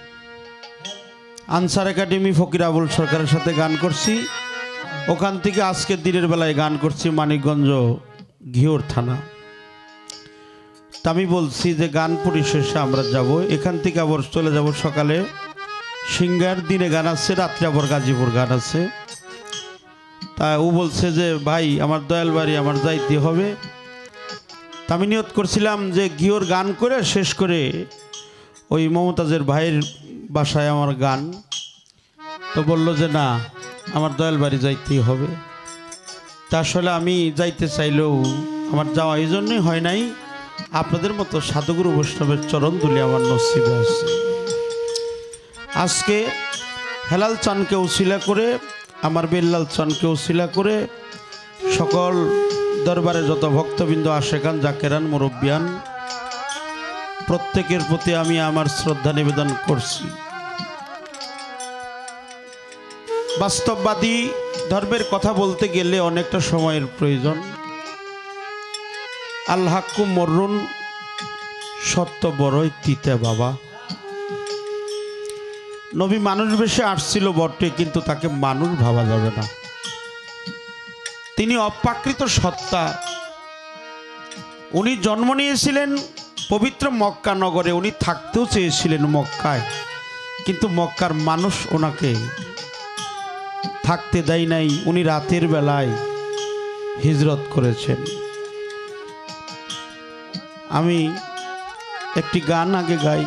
আনসার একাডেমি ফকির আবুল সরকারের সাথে গান করছি। ওখান থেকে আজকের দিনের বেলায় গান করছি মানিকগঞ্জ ঘিওর থানা। তা আমি বলছি যে গান পরিশেষে আমরা যাব, এখান থেকে আবার চলে যাব সকালে সিঙ্গার, দিনে গান আছে, রাত্রে আবার গাজীপুর গান আছে। তা ও বলছে যে ভাই আমার দয়াল বাড়ি আমার যাইতে হবে। তা আমি নিয়ত করছিলাম যে ঘিওর গান করে শেষ করে ওই মমতাজের ভাইয়ের বাসায় আমার গান। তো বলল যে না আমার দয়াল বাড়ি যাইতেই হবে। তা আসলে আমি যাইতে চাইলেও আমার যাওয়া এই জন্যই হয় নাই, আপনাদের মতো সাধুগুরু বৈষ্ণবের চরণ দুলি আমার নসিবে আছে। আজকে হেলাল চানকে উসিলা করে, আমার বেল্লাল চানকে উসিলা করে সকল দরবারে যত ভক্তবৃন্দ আশেকান জাকেরান মুরব্বিয়ান প্রত্যেকের প্রতি আমি আমার শ্রদ্ধা নিবেদন করছি। বাস্তববাদী ধর্মের কথা বলতে গেলে অনেকটা সময়ের প্রয়োজন। আল হাক্কু মররুন, সত্য বড়ই তিতে বাবা। নবী মানুষ বেশে আসছিল বটে, কিন্তু তাকে মানুষ ভাবা যাবে না। তিনি অপ্রাকৃত সত্তা। উনি জন্ম নিয়েছিলেন পবিত্র মক্কা নগরে, উনি থাকতেও চেয়েছিলেন মক্কায়, কিন্তু মক্কার মানুষ ওনাকে থাকতে দেয় নাই। উনি রাতের বেলায় হিজরত করেছেন। আমি একটি গান আগে গাই,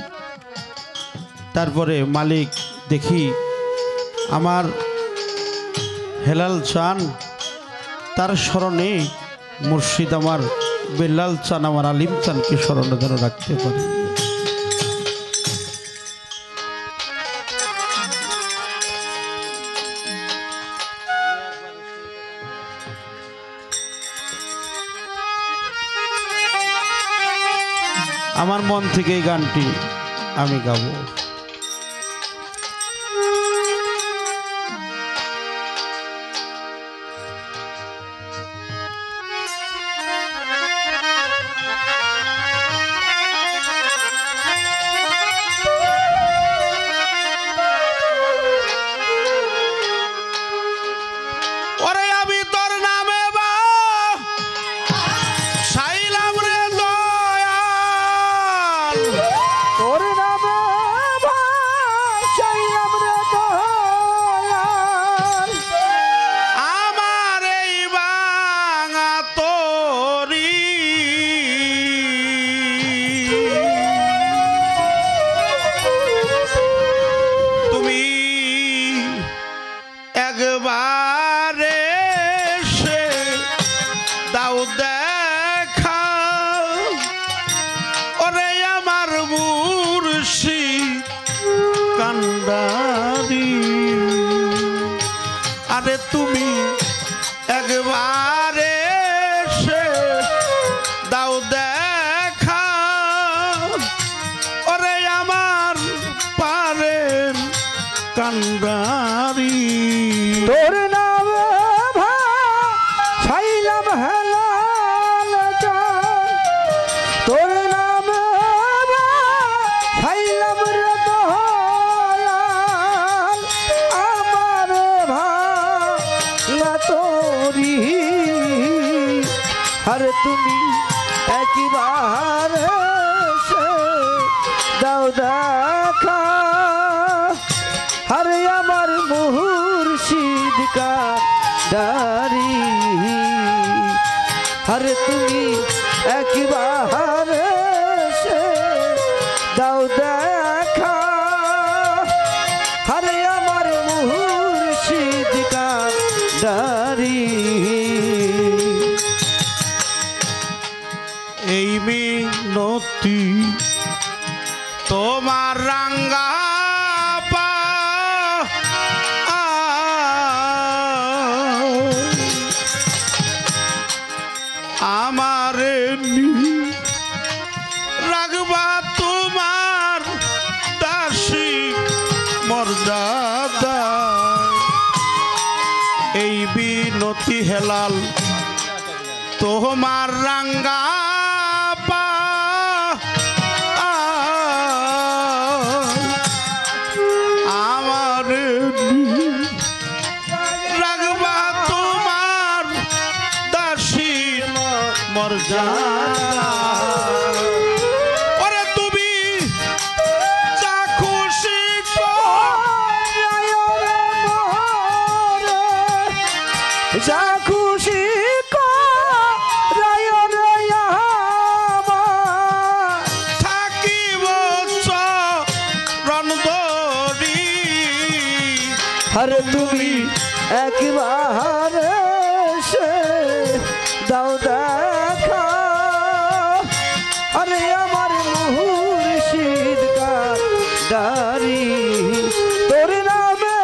তারপরে মালিক দেখি আমার হেলাল চান তার স্মরণে মুর্শিদ আমার বেলাল চান আমার আলিম চানকে স্মরণে ধরে রাখতে পারি। আমার মন থেকে এই গানটি আমি গাবো। আরে তুমি একবার এসে দাও দেখা, ওরে আমার পারের কান্ডারি। তোর নামে ভাইলাম হেলাল চান, তোর নামে ভাইলাম রে দয়াল, আমার ভাঙা তোরি। আর তুমি একবার এসে দাও দেখা, আরে আমার মুর্শিদ কান্ডারি। আরে তুমি একবার এসে দাও দেখা, আরে আমার মুর্শিদ কান্ডারি। এই মিনতি তোমার রাঙ্গা আমার রাগবা তোমার দাসী মর্যাদা। এই বিনতি হেলাল তোমার রাঙ্গা আমার রাগবা তোমার দাসীর মর্যাদা। ওরে তুমি যা খুশি যা খুশি থাকিব চরণ ধরি। আরে তুমি একবার এসে দাও দেখা, আরে আমার মুর্শিদ কান্ডারি। তোর নামে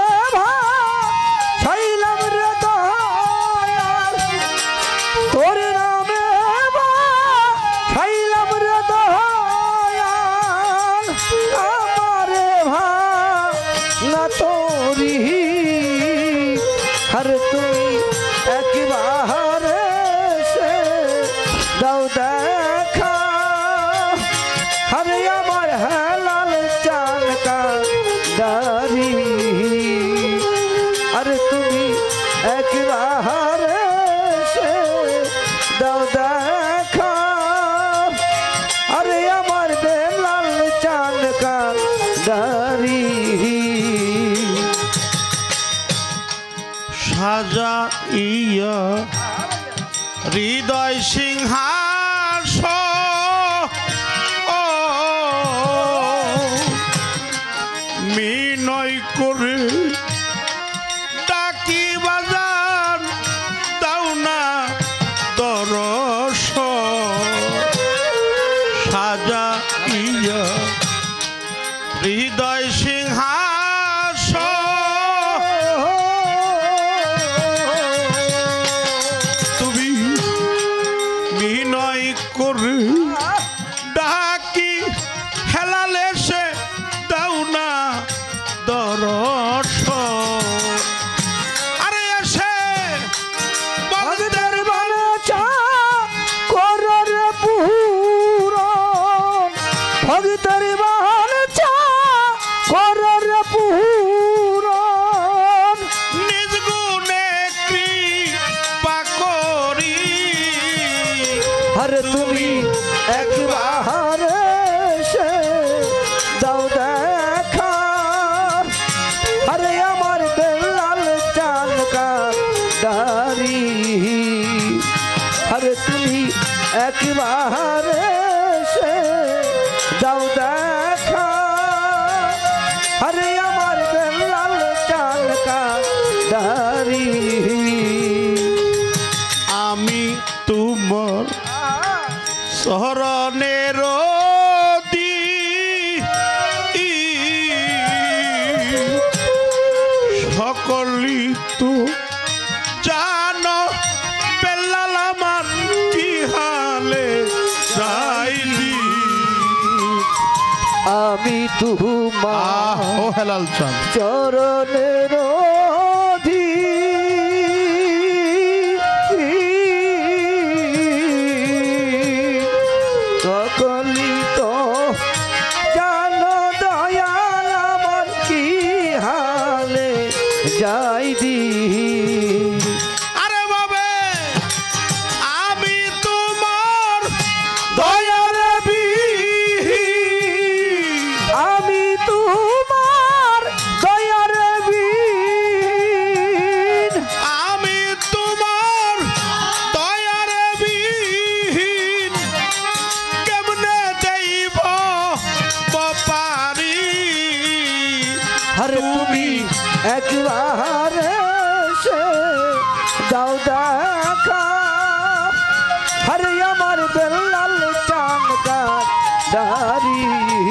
ভাইলাম রে দয়াল, তোর নামে ভাইলাম রে দয়াল, আমারে ভাঙা তোরি। আর তুমি একবার এসে দাও দেখা, আরে আমার হেলাল চান কান্ডারি। আরে তুমি একবার এসে দাও দেখা, আরে আমার বেলাল চান কান্ডারি। সাজাইয়া হৃদয় সিংহাসন আরে তুমি একবার এসে দাও দেখা আরে আমার বেলাল চান কাদারি আরে তুমি একবার এসে দাও দেখা আরে আমার বেলাল চান কাদারি আমি তোমার শরণের সকলি তো জানো বেলাল আমার কি হালে যাইলি আমি তোমার ও হেলাল চান চরণের সকলি তো জানো দয়াল আমার কি হালে যাই দি আরে বাবে আমি তোমার দয়ার আমি তোমার দয়ার বিন আমি তোমার দয়ার বিহীন কেমনে দেব পারি আরে তুমি একবার এসে দাও দেখা আরে আমার বেলাল চান কাদারি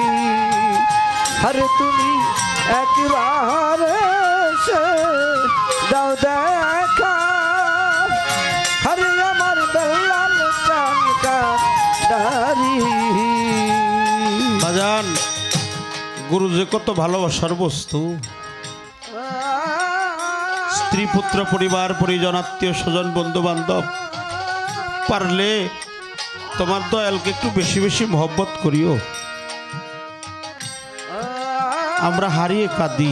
আরে তুমি একবার এসে দাও দেখা আরে আমার বেলাল চান কাদারি বাজান গুরু যে কত ভালোবাসার বস্তু স্ত্রী পুত্র পরিবার পরিজন আত্মীয় স্বজন বন্ধু বান্ধব পারলে তোমার দয়ালকে একটু বেশি বেশি মহব্বত করিও আমরা হারিয়ে কাঁদি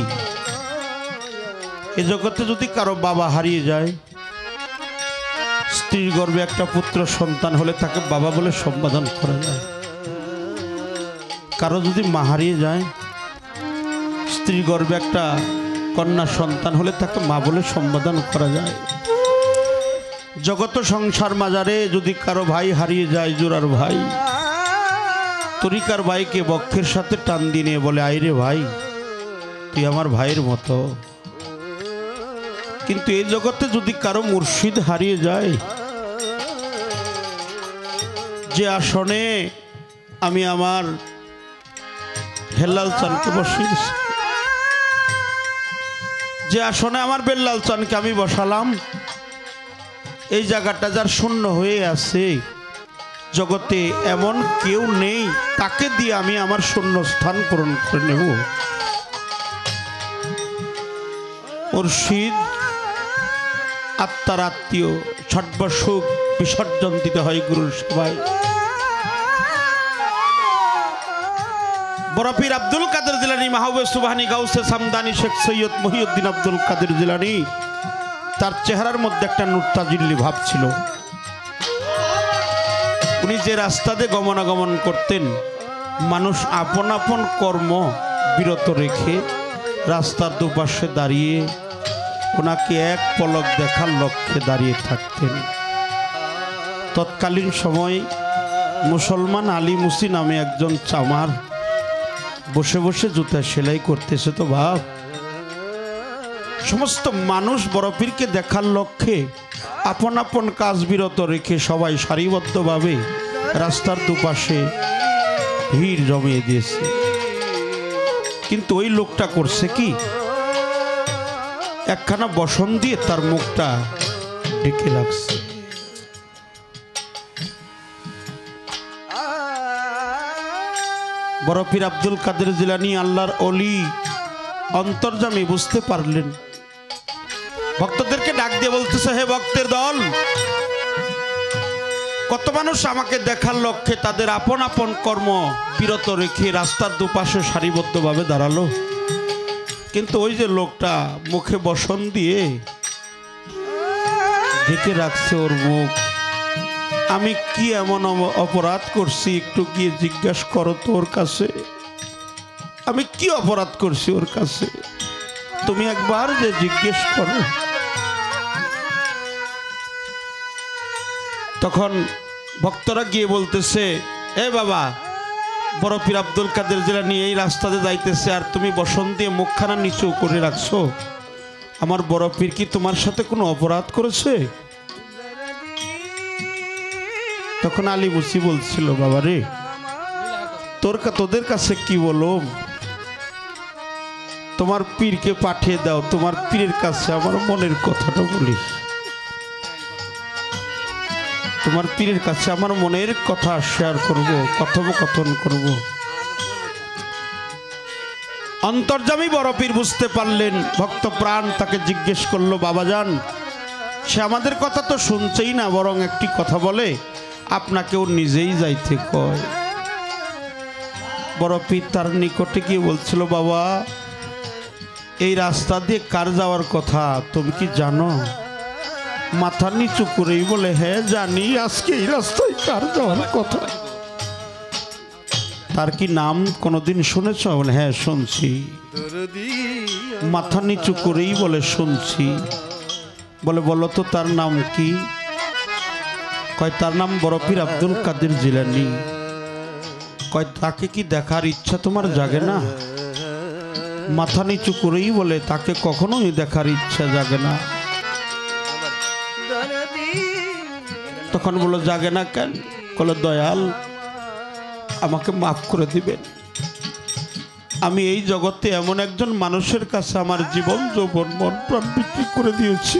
এ জগতে যদি কারো বাবা হারিয়ে যায় স্ত্রীর গর্ভে একটা পুত্র সন্তান হলে তাকে বাবা বলে সম্বোধন করা যায় কারো যদি মা হারিয়ে যায় স্ত্রীর গর্ভে একটা কন্যা সন্তান হলে তাকে মা বলে সম্বোধন করা যায় জগত সংসার মাজারে যদি কারো ভাই হারিয়ে যায় জোরার ভাই তরিকার ভাইকে বক্ষের সাথে টান দিয়ে নিয়ে বলে আইরে ভাই তুই আমার ভাইয়ের মতো কিন্তু এই জগতে যদি কারো মুর্শিদ হারিয়ে যায় যে আসনে আমি আমার হেলাল চানকে বসিয়েছি যে আসনে আমার বেল্লাল চানকে আমি বসালাম এই জায়গাটা যার শূন্য হয়ে আছে জগতে এমন কেউ নেই তাকে দিয়ে আমি আমার শূন্য স্থান পূরণ করে নেব মুর্শিদ আত্মার আত্মীয় ছটবসুখ বিসর্জন দিতে হয় গুরুর সবাই বরফির আব্দুল কাদের জিলানী মাহবুব সুবহানী গাউসে সামদানি শেখ সৈয়দ মহিউদ্দিন আব্দুল কাদের জিলানী তার চেহারার মধ্যে একটা নুরতাজিল্লি ভাব ছিল উনি যে রাস্তাতে গমনাগমন করতেন মানুষ আপন আপন কর্ম বিরত রেখে রাস্তার দুপাশে দাঁড়িয়ে ওনাকে এক পলক দেখার লক্ষ্যে দাঁড়িয়ে থাকতেন তৎকালীন সময় মুসলমান আলী মুসি নামে একজন চামার বসে বসে জুতা সেলাই করতেছে তো ভাব সমস্ত মানুষ বরফিরকে দেখার লক্ষ্যে আপন আপন কাজ বিরত রেখে সবাই সারিবদ্ধভাবে রাস্তার দুপাশে ভিড় জমিয়ে দিয়েছে কিন্তু ওই লোকটা করছে কি একখানা বসন দিয়ে তার মুখটা ঢেকে রাখছে বরফির আব্দুল কাদের জিলানী আল্লাহর অলি অন্তর্যামী বুঝতে পারলেন ভক্তদেরকে ডাক দিয়ে বলতেছে হে ভক্তের দল কত মানুষ আমাকে দেখার লক্ষ্যে তাদের আপন আপন কর্ম বিরত রেখে রাস্তার দুপাশে সারিবদ্ধভাবে দাঁড়ালো কিন্তু ওই যে লোকটা মুখে বসন দিয়ে ঢেকে রাখছে ওর মুখ আমি কি এমন অপরাধ করছি একটু গিয়ে জিজ্ঞাসা করো তোর কাছে, আমি কি অপরাধ করছি ওর কাছে, তুমি একবার যে জিজ্ঞেস করো। তখন ভক্তরা গিয়ে বলতেছে, এ বাবা, বড় পীর আব্দুল কাদের জিলানী এই রাস্তাতে যাইতেছে আর তুমি বসন দিয়ে মুখখানা নিচু করে রাখছো, আমার বড় পীর কি তোমার সাথে কোনো অপরাধ করেছে? তখন আলী মুসি বলছিল, বাবা রে, তোদের কাছে কি বলো, তোমার পীরকে পাঠিয়ে দাও, তোমার পীরের কাছে আমার মনের কথাটা বলি, তোমার পীরের কাছে আমার মনের কথা শেয়ার করব, কথোপকথন করব। অন্তর্যামী বড় পীর বুঝতে পারলেন, ভক্ত প্রাণ তাকে জিজ্ঞেস করলো, বাবাজান, সে আমাদের কথা তো শুনছেই না, বরং একটি কথা বলে, আপনাকেও নিজেই যাইতে কয়। বড় পীর তার নিকটে গিয়ে বলছিল, বাবা, এই রাস্তা দিয়ে কার যাওয়ার কথা তুমি কি জানো? মাথা নিচু করেই বলে, হ্যাঁ জানি, আজকে এই রাস্তায় কার যাওয়ার কথা। তার কি নাম কোনোদিন শুনেছ? বলে, হ্যাঁ শুনছি। মাথা নিচু করেই বলে, শুনছি। বলে, বলো তো তার নাম কি? কয়, তার নাম বড় পীর আব্দুল কাদের জিলানী। কয়, তাকে কি দেখার ইচ্ছা তোমার জাগে না? মাথা নিচু করেই বলে, তাকে কখনোই দেখার ইচ্ছা জাগে না। তখন বলো, জাগে না কেন? বলে, দয়াল, আমাকে মাফ করে দিবেন, আমি এই জগতে এমন একজন মানুষের কাছে আমার জীবন যৌবন মন প্রাণ বিক্রি করে দিয়েছি,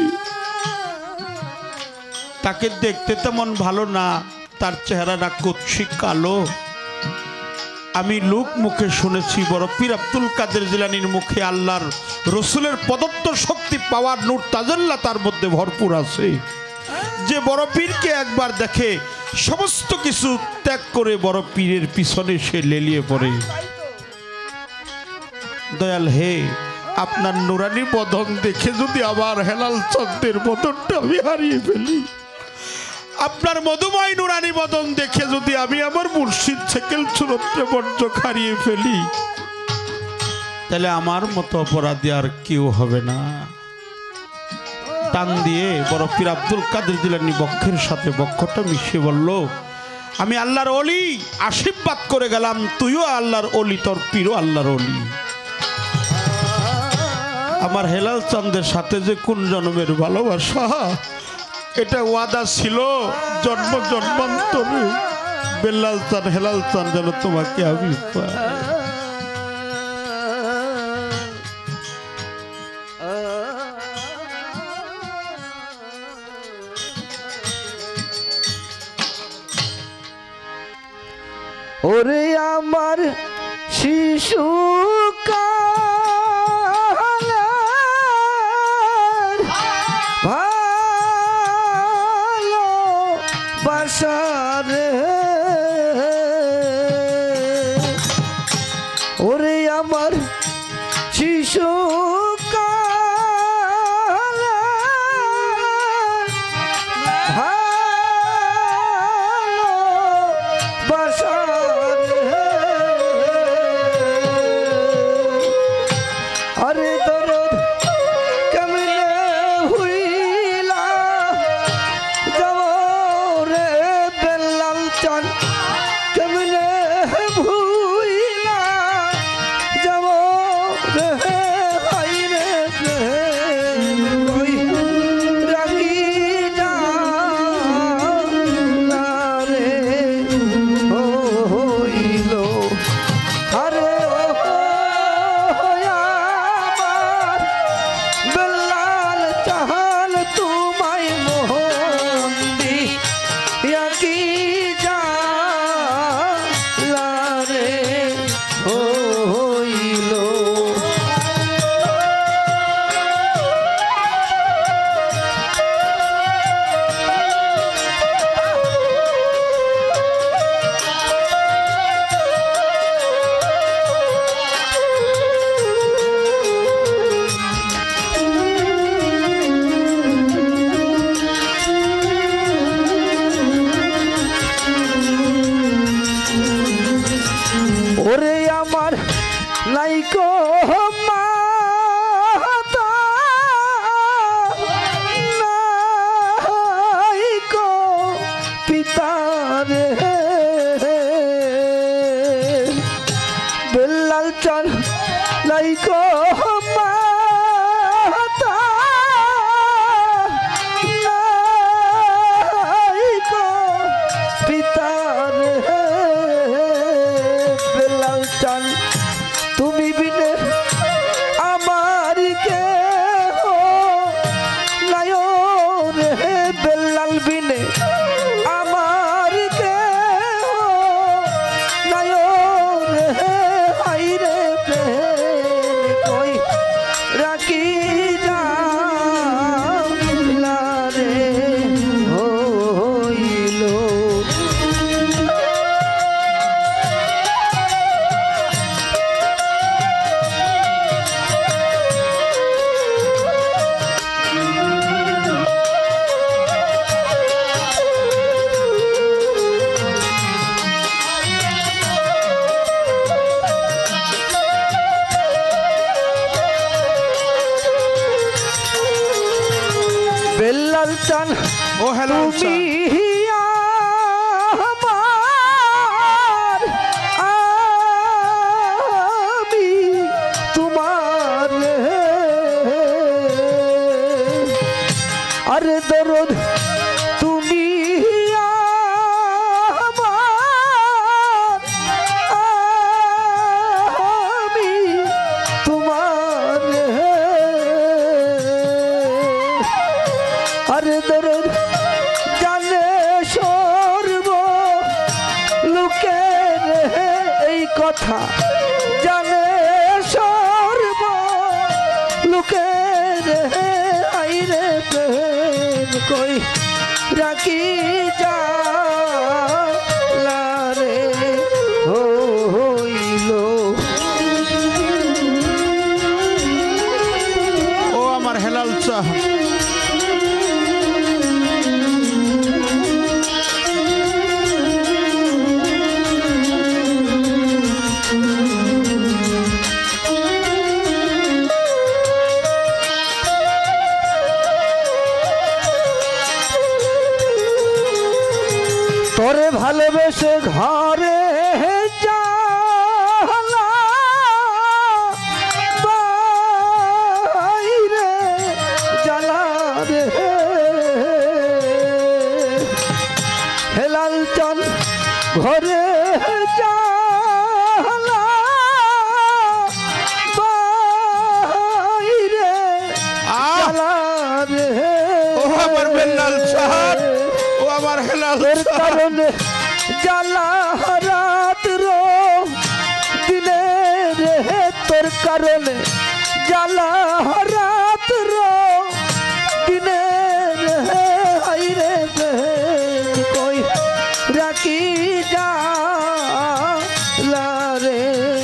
তাকে দেখতে তেমন ভালো না, তার চেহারাটা কুৎসিত কালো। আমি লোক মুখে শুনেছি বড় পীর আব্দুল কাদের জিলানীর মুখে আল্লাহর রসুলের প্রদত্ত শক্তি পাওয়ার নূর তাজাল্লা তার মধ্যে ভরপুর আছে। যে বড় পীরকে একবার দেখে সমস্ত কিছু ত্যাগ করে বড় পীরের পিছনে সে লেলিয়ে পড়ে। দয়াল হে, আপনার নুরানি বদন দেখে যদি আবার হেলাল চন্দ্রের বদনটা আমি হারিয়ে ফেলি, আপনার মধুময় নুরানি বদন দেখে যদি আমি আমার মুর্শিদ ছেকেল চুরত্রে বর্জ্য হারিয়ে ফেলি, তাহলে আমার মতো অপরাধী আর কেউ হবে না। টান দিয়ে বড় পীর আব্দুল কাদের জিলানী বক্ষের সাথে বক্ষটা মিশিয়ে বলল, আমি আল্লাহর ওলি, আশীর্বাদ করে গেলাম, তুইও আল্লাহর ওলি, তোর পীরও আল্লাহর ওলি। আমার হেলাল চাঁদের সাথে যে কোন জন্মের ভালোবাসা, এটা ওয়াদা ছিল জন্ম জন্মান্তরে, বেলাল চান হেলাল চান যেন তোমাকে আমি পাই। ওরে আমার শিশু ভালো বাসারে, ওরে আমার শিশু চান চান লাইকো মাতা লাইকো পিতা রে বেলাল চান তুমি বিনে আমার কে হো লায়ো রে বেলাল বিনে আমার কে হো লায়ো রে হাই রে প্রেম কই রাখি যা রে হইল বেলাল চান ও হেলাল চান তুমি আমার আমি তোমার আরে দরদ তুমি আমার আমি তোমার আরে দরদ জানে সর্ব লোকে রে এই কথা জানে সর্ব লোকে রে আইরে প্রেম কই রাখি যা রে হইল ও আমার হেলাল চা তোরে ভালোবেসে ঘরে জালা বাইরে জ্বালা রে হেলাল চান ঘরে জালা বাইরে জ্বালা রে ও আমার বেলাল চান ও আমার হেলাল তোর চান কারণে জ্বালা রাত রো দিনে রে তোর কারণে জ্বালা রাত রো দিনে রে হাই রে কই রাখি যা রে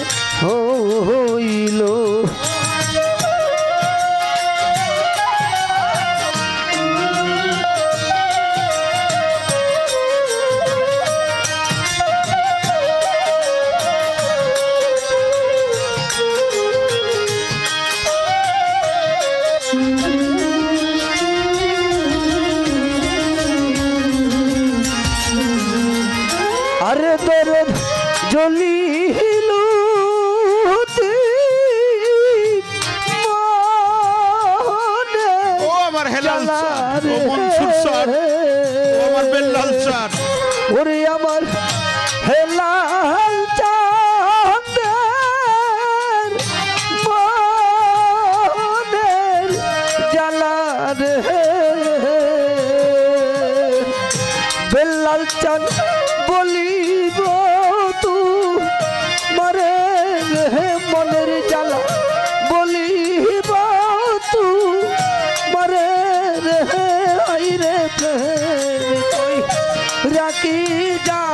হইল আরে দরদ জ্বলিল ও আমার হেলাল চান ও মনসুর চান ও আমার বেলাল চান ওরে আমার হেলাল চাঁদের মনের জ্বালা রে বেলাল চান বলিব তু মারে রে মনের জ্বালা বলিব তু মারে রে আই রে প্রেম কই রাখি যা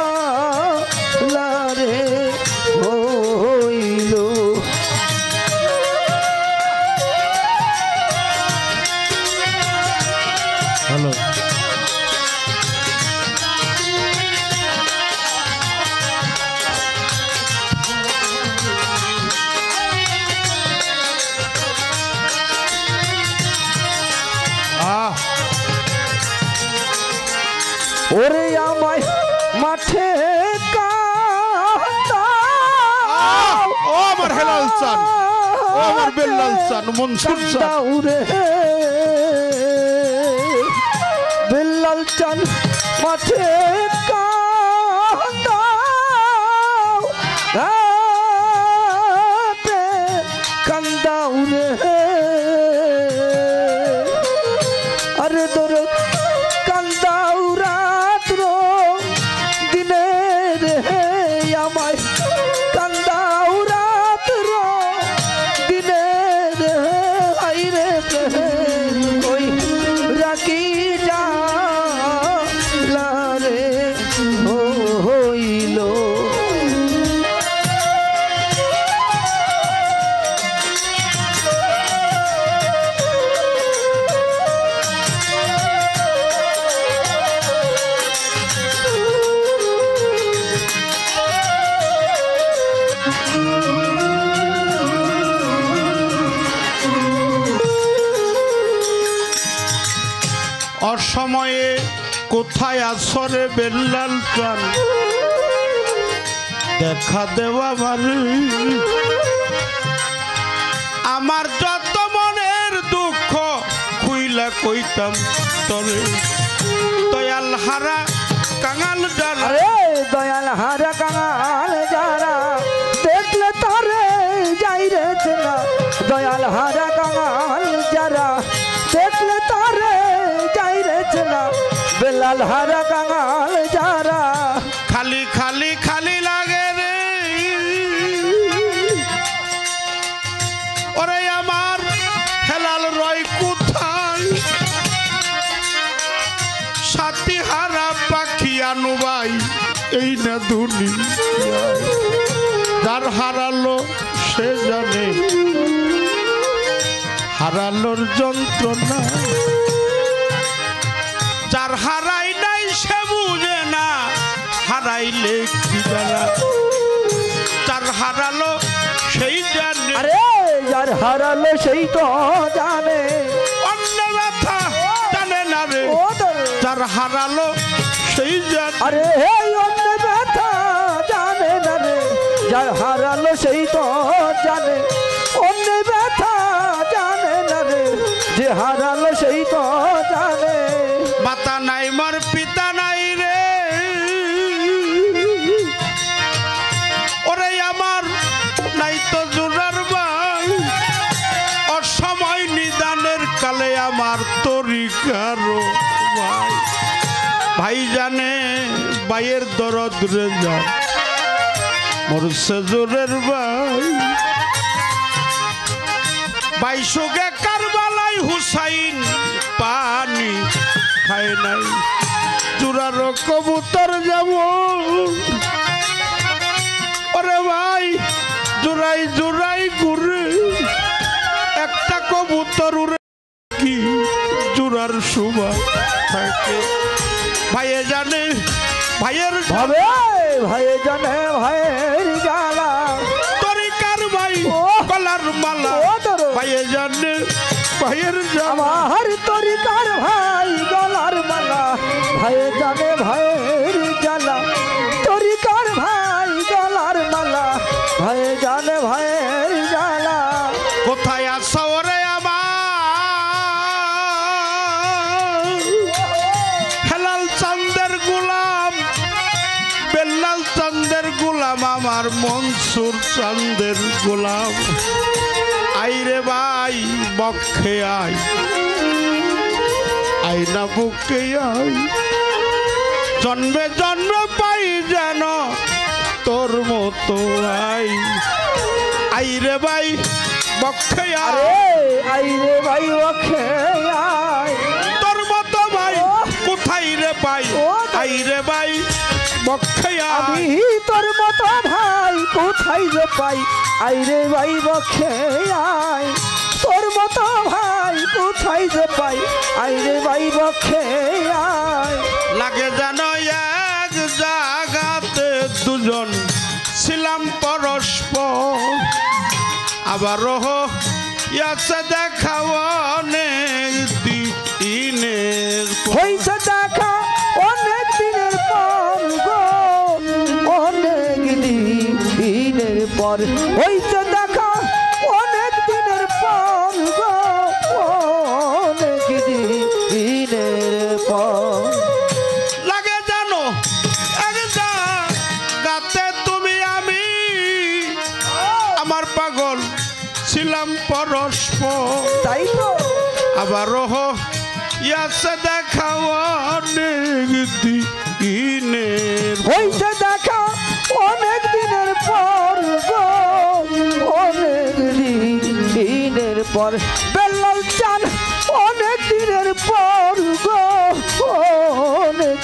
রে হইল হ্যালো ওরে আমায় মাঠে কাঁদাও ও আমার হেলাল চান, ও আমার বেল্লাল চান, মনসুর চান। কান্দাউরে বেল্লাল চান মাঠে কান্দাও রাতে কান্দাউরে আরে তোর কান্দাও রাত্র দিনে রে আমায় কান্দাও রাত্র দিনে রে আইরে ওই রাখি যা রে হইল অসময়ে কোথায় আসরে বেল্লাল চান, দেখা দেওয়া বাড়ি আমার যত মনের দুঃখ খুইলা কইতাম তরে দয়াল হারা কাঙাল যারা। আরে দয়াল হারা কাঙাল যারা দেখলে তারে যাই রে চেনা, দয়াল হারা কাঙাল যারা দেখলে তারে যাই রে চেনা, বেলাল হারা কাঙাল যারা খালি খালি খালি লাগে রে ওরে আমার হেলাল রয় কোথায়, সাথী হারা পাখি আনু ভাই এই না দুনি, যার হারালো সে জানে হারালোর যন্ত্রণা, যার হারাই নাই সে বুঝে না হারাইলে কি জানা, যার হারালো সেই জানে। আরে যার হারালো সেই তো জানে, অন্য ব্যথা জানে না রে, ও তোর যার হারালো সেই জানে। আরে এই অন্য ব্যথা জানে না রে, যার হারালো সেই তো জানে, অন্য ব্যথা জানে না রে, যে হারালো সেই তো জানে। মাতা নাই মার পিতা নাই রে ওরে আমার নাই তো জোরার ভাই, অসময় নিদানের কালে আমার তরিকারো ভাই, ভাই জানে ভাইয়ের দরদ রে যা মরছে জোরের ভাই, ভাই সুগে কারবালাই হুসাইন পানি খায় নাই, চূড়ার কবুতর যাব ওরে ভাই জোড়াই জোড়াই ঘুরে একটা কবুতর উড়ে কি জোড়ার শোভা থাকে, ভাইয়ে জানে ভাইয়ের ভাবে ভাই জানে ভাইয়ের জ্বালা, তরিকার ভাই কলার মালা, ও তোর ভাইয়ে জানে ভাইয়ের জ্বালা, আমার তরিকার ভাই গলার মালা, ভাই জানে ভাইয়ের জ্বালা, তরিকার ভাই গলার মালা, ভাই জানে ভাইয়ের জ্বালা। কোথায় আসো রে আমার হেলাল চান্দের গোলাম, বেল্লাল চান্দের গোলাম, আমার মনসুর চান্দের গোলাম, আইরে ভাই বক্ষে আই আইনা বুকে আই, জন্মে জন্মে পাই যেন তোর মতো আই, আইরে ভাই বক্ষে আই, আরে আইরে ভাই ওকে আয়, তোর মতো ভাই কোথায় রে পাই, ও আইরে ভাই বক্ষে আমি আই, তোর মতো ভাই কোথায় যে পাই, আইরে ভাই বক্ষে আয়, তোর মতো ভাই কোথায় যে পাই, আইরে ভাই বক্ষে আয়। লাগে জানো এক জায়গাতে দুজন ছিলাম পরস্পর, আবারও ইয়াছে দেখা অনেক দিনের হইছে দেখা অনেক দিনের পর গো, অনেক দিনের পর পর হইছে দেখা অনেক দিনের পর গো অনেক দিনের পর লাগে জানো একটা গাতে তুমি আমি আমার পাগল ছিলাম পরস্পর তাই তো আবারও ইয়াসে দেখা অনেক দিনের হইছে দেখা অনেক দিনের পর গো অনেক দিনের পর বেলাল চান অনেক দিনের পর গো অনেক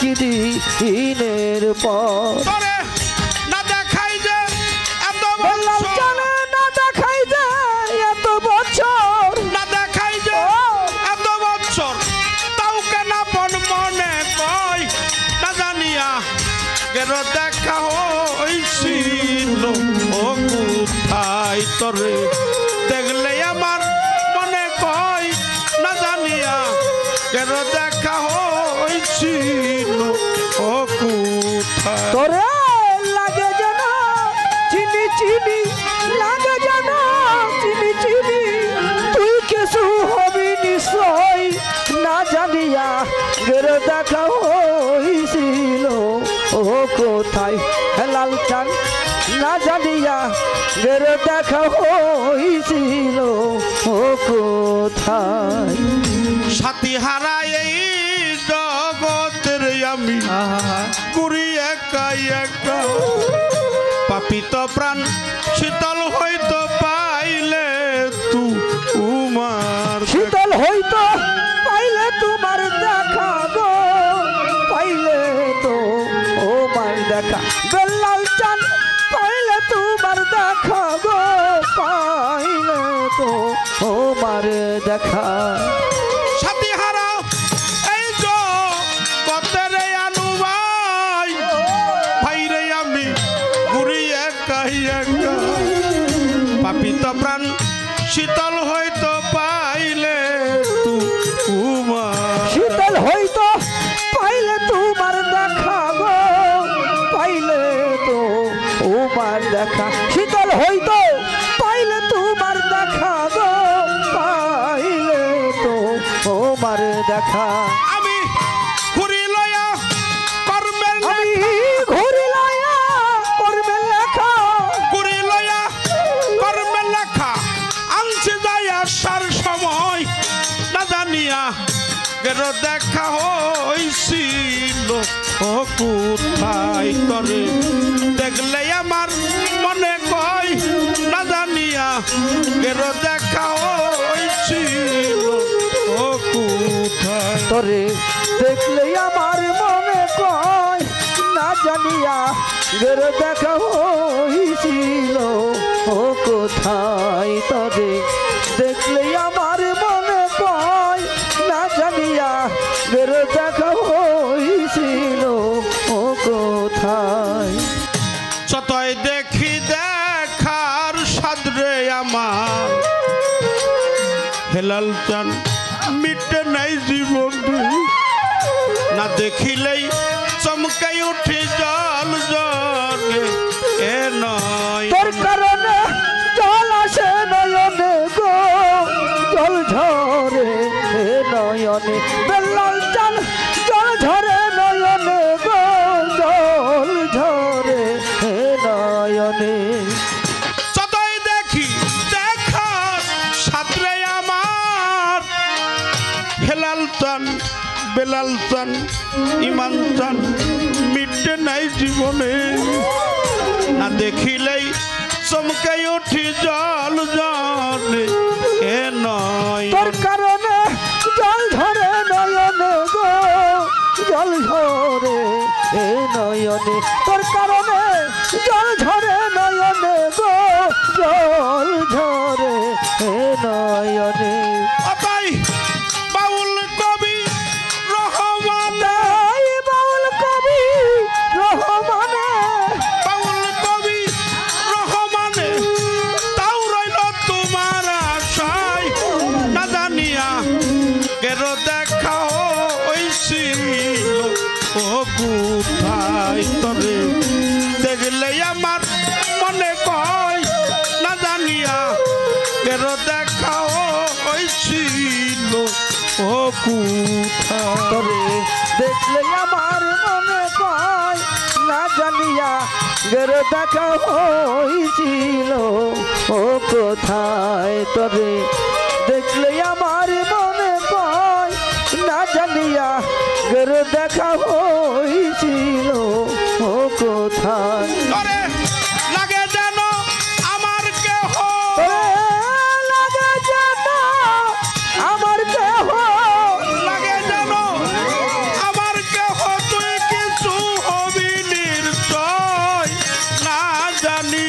দিনের পর তোরে না দেখাই যে এত বেলাল বছর চান না দেখাই যে এত বছর না দেখাই যে এত বছর তাও কেন আপন মনে কই না জানিয়া গের দেখা হইছিল ও কোথায় তোরে দেখলে আমার মনে কই না জানিয়া গের দেখা হইছিল ও কোথায় তোরে লাগে যেন চিনি চিনি লাগে যেন চিনি চিনি তুই কিছু হবি নিশ্চয় না জানিয়া গের দেখা হইছিল ও কোথায় লাল চান না জানিয়া গের দেখা হইছিল ও কোথায় সাথী হারাই এই জগতের আমি ঘুরি একা একা পাপিত প্রাণ শীতল হইতো পাইলে তু উমার শীতল হইতো পাইলে তোমার দেখা গো পাইলে তো ও মার দেখা বেলাল চান পাইলে তোমার দেখা গো পাইলে তো ও মার দেখা সাথী হারাও এই জগতের আনুবাই ভাইরে আমি ঘুরি একা একা পাপিত প্রাণ শীতল হইতো পাইলে তু উমার শীতল হইতো পাইলে তোমার দেখা গো পাইলে তো ও মার দেখা শীতল হইতো পাইলে তোমার দেখা গো পাইলে তো ও মার দেখা আমি ঘুরি লয়া কর্মের আমি ঘুরি লয়া করবে লেখা ঘুরি লয়া কর্মের লেখা আনছে যায় আসার সময় না জানিয়া গের দেখা হইছিল ও কোথায় তরে দেখলে আমার মনে কই না জানিয়া গের দেখা হইছিল ও কোথায় তোরে দেখলে আমার মনে কয় না জানিয়া গের দেখা হইছিল ও কোথায় তোরে দেখলে আমার মনে কয় না জানিয়া গের দেখা হইছিল ও কোথায় যতই দেখি দেখার সাদরে আমার হেলাল চান মিটে নাই জীবন না দেখিলেই চমকাই উঠে জল জলে এ নয় তোর কারণে জল আসে নয়নে গো জল ঝরে নয়নে বেলাল চান জল ঝরে নয়নে গো জল ঝরে নয়নে যতই দেখি দেখার সাদরে আমার হেলাল চান বেলাল চান ইমান চান মিটে নাই জীবনে না দেখিলেই চমকাই উঠি জল জলে এ নয় তোর কারণে জল ঝরে নয়নে গো জল ঝরে নয়নে তোর কারণে জল ঝরে নয়নে গো জল ঝরে নয়নে অতাই বাউল কবি রহমান তাই বাউল কবি রহমানে বাউল কবি রহমানে তাও রইল তোমার আশায় না জানিয়া গের দেখা হইছিল ও কোথায় তরে দেখলে আমার মনে কয় ও কোথায় তোরে দেখলে আমার মনে কয় না জানিয়া গের দেখা হইছিল ও কোথায় তোরে দেখলে আমার মনে কয় না জানিয়া গের দেখা হইছিল ও কোথায় তোরে লাগে যেন আমার কেহ লাগে যেন আমার কেহ লাগে যেন আমার কেহ তুই কিছু হবি নিশ্চয় না জানি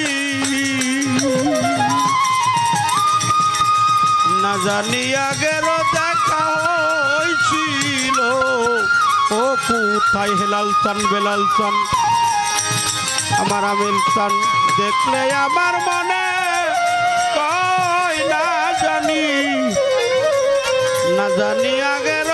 না জানি আগের দেখা হয়েছিল ও কোথায় হেলাল চান বেলাল চান আমার আমিল চান দেখলে আমার মনে কয় না জানি আগের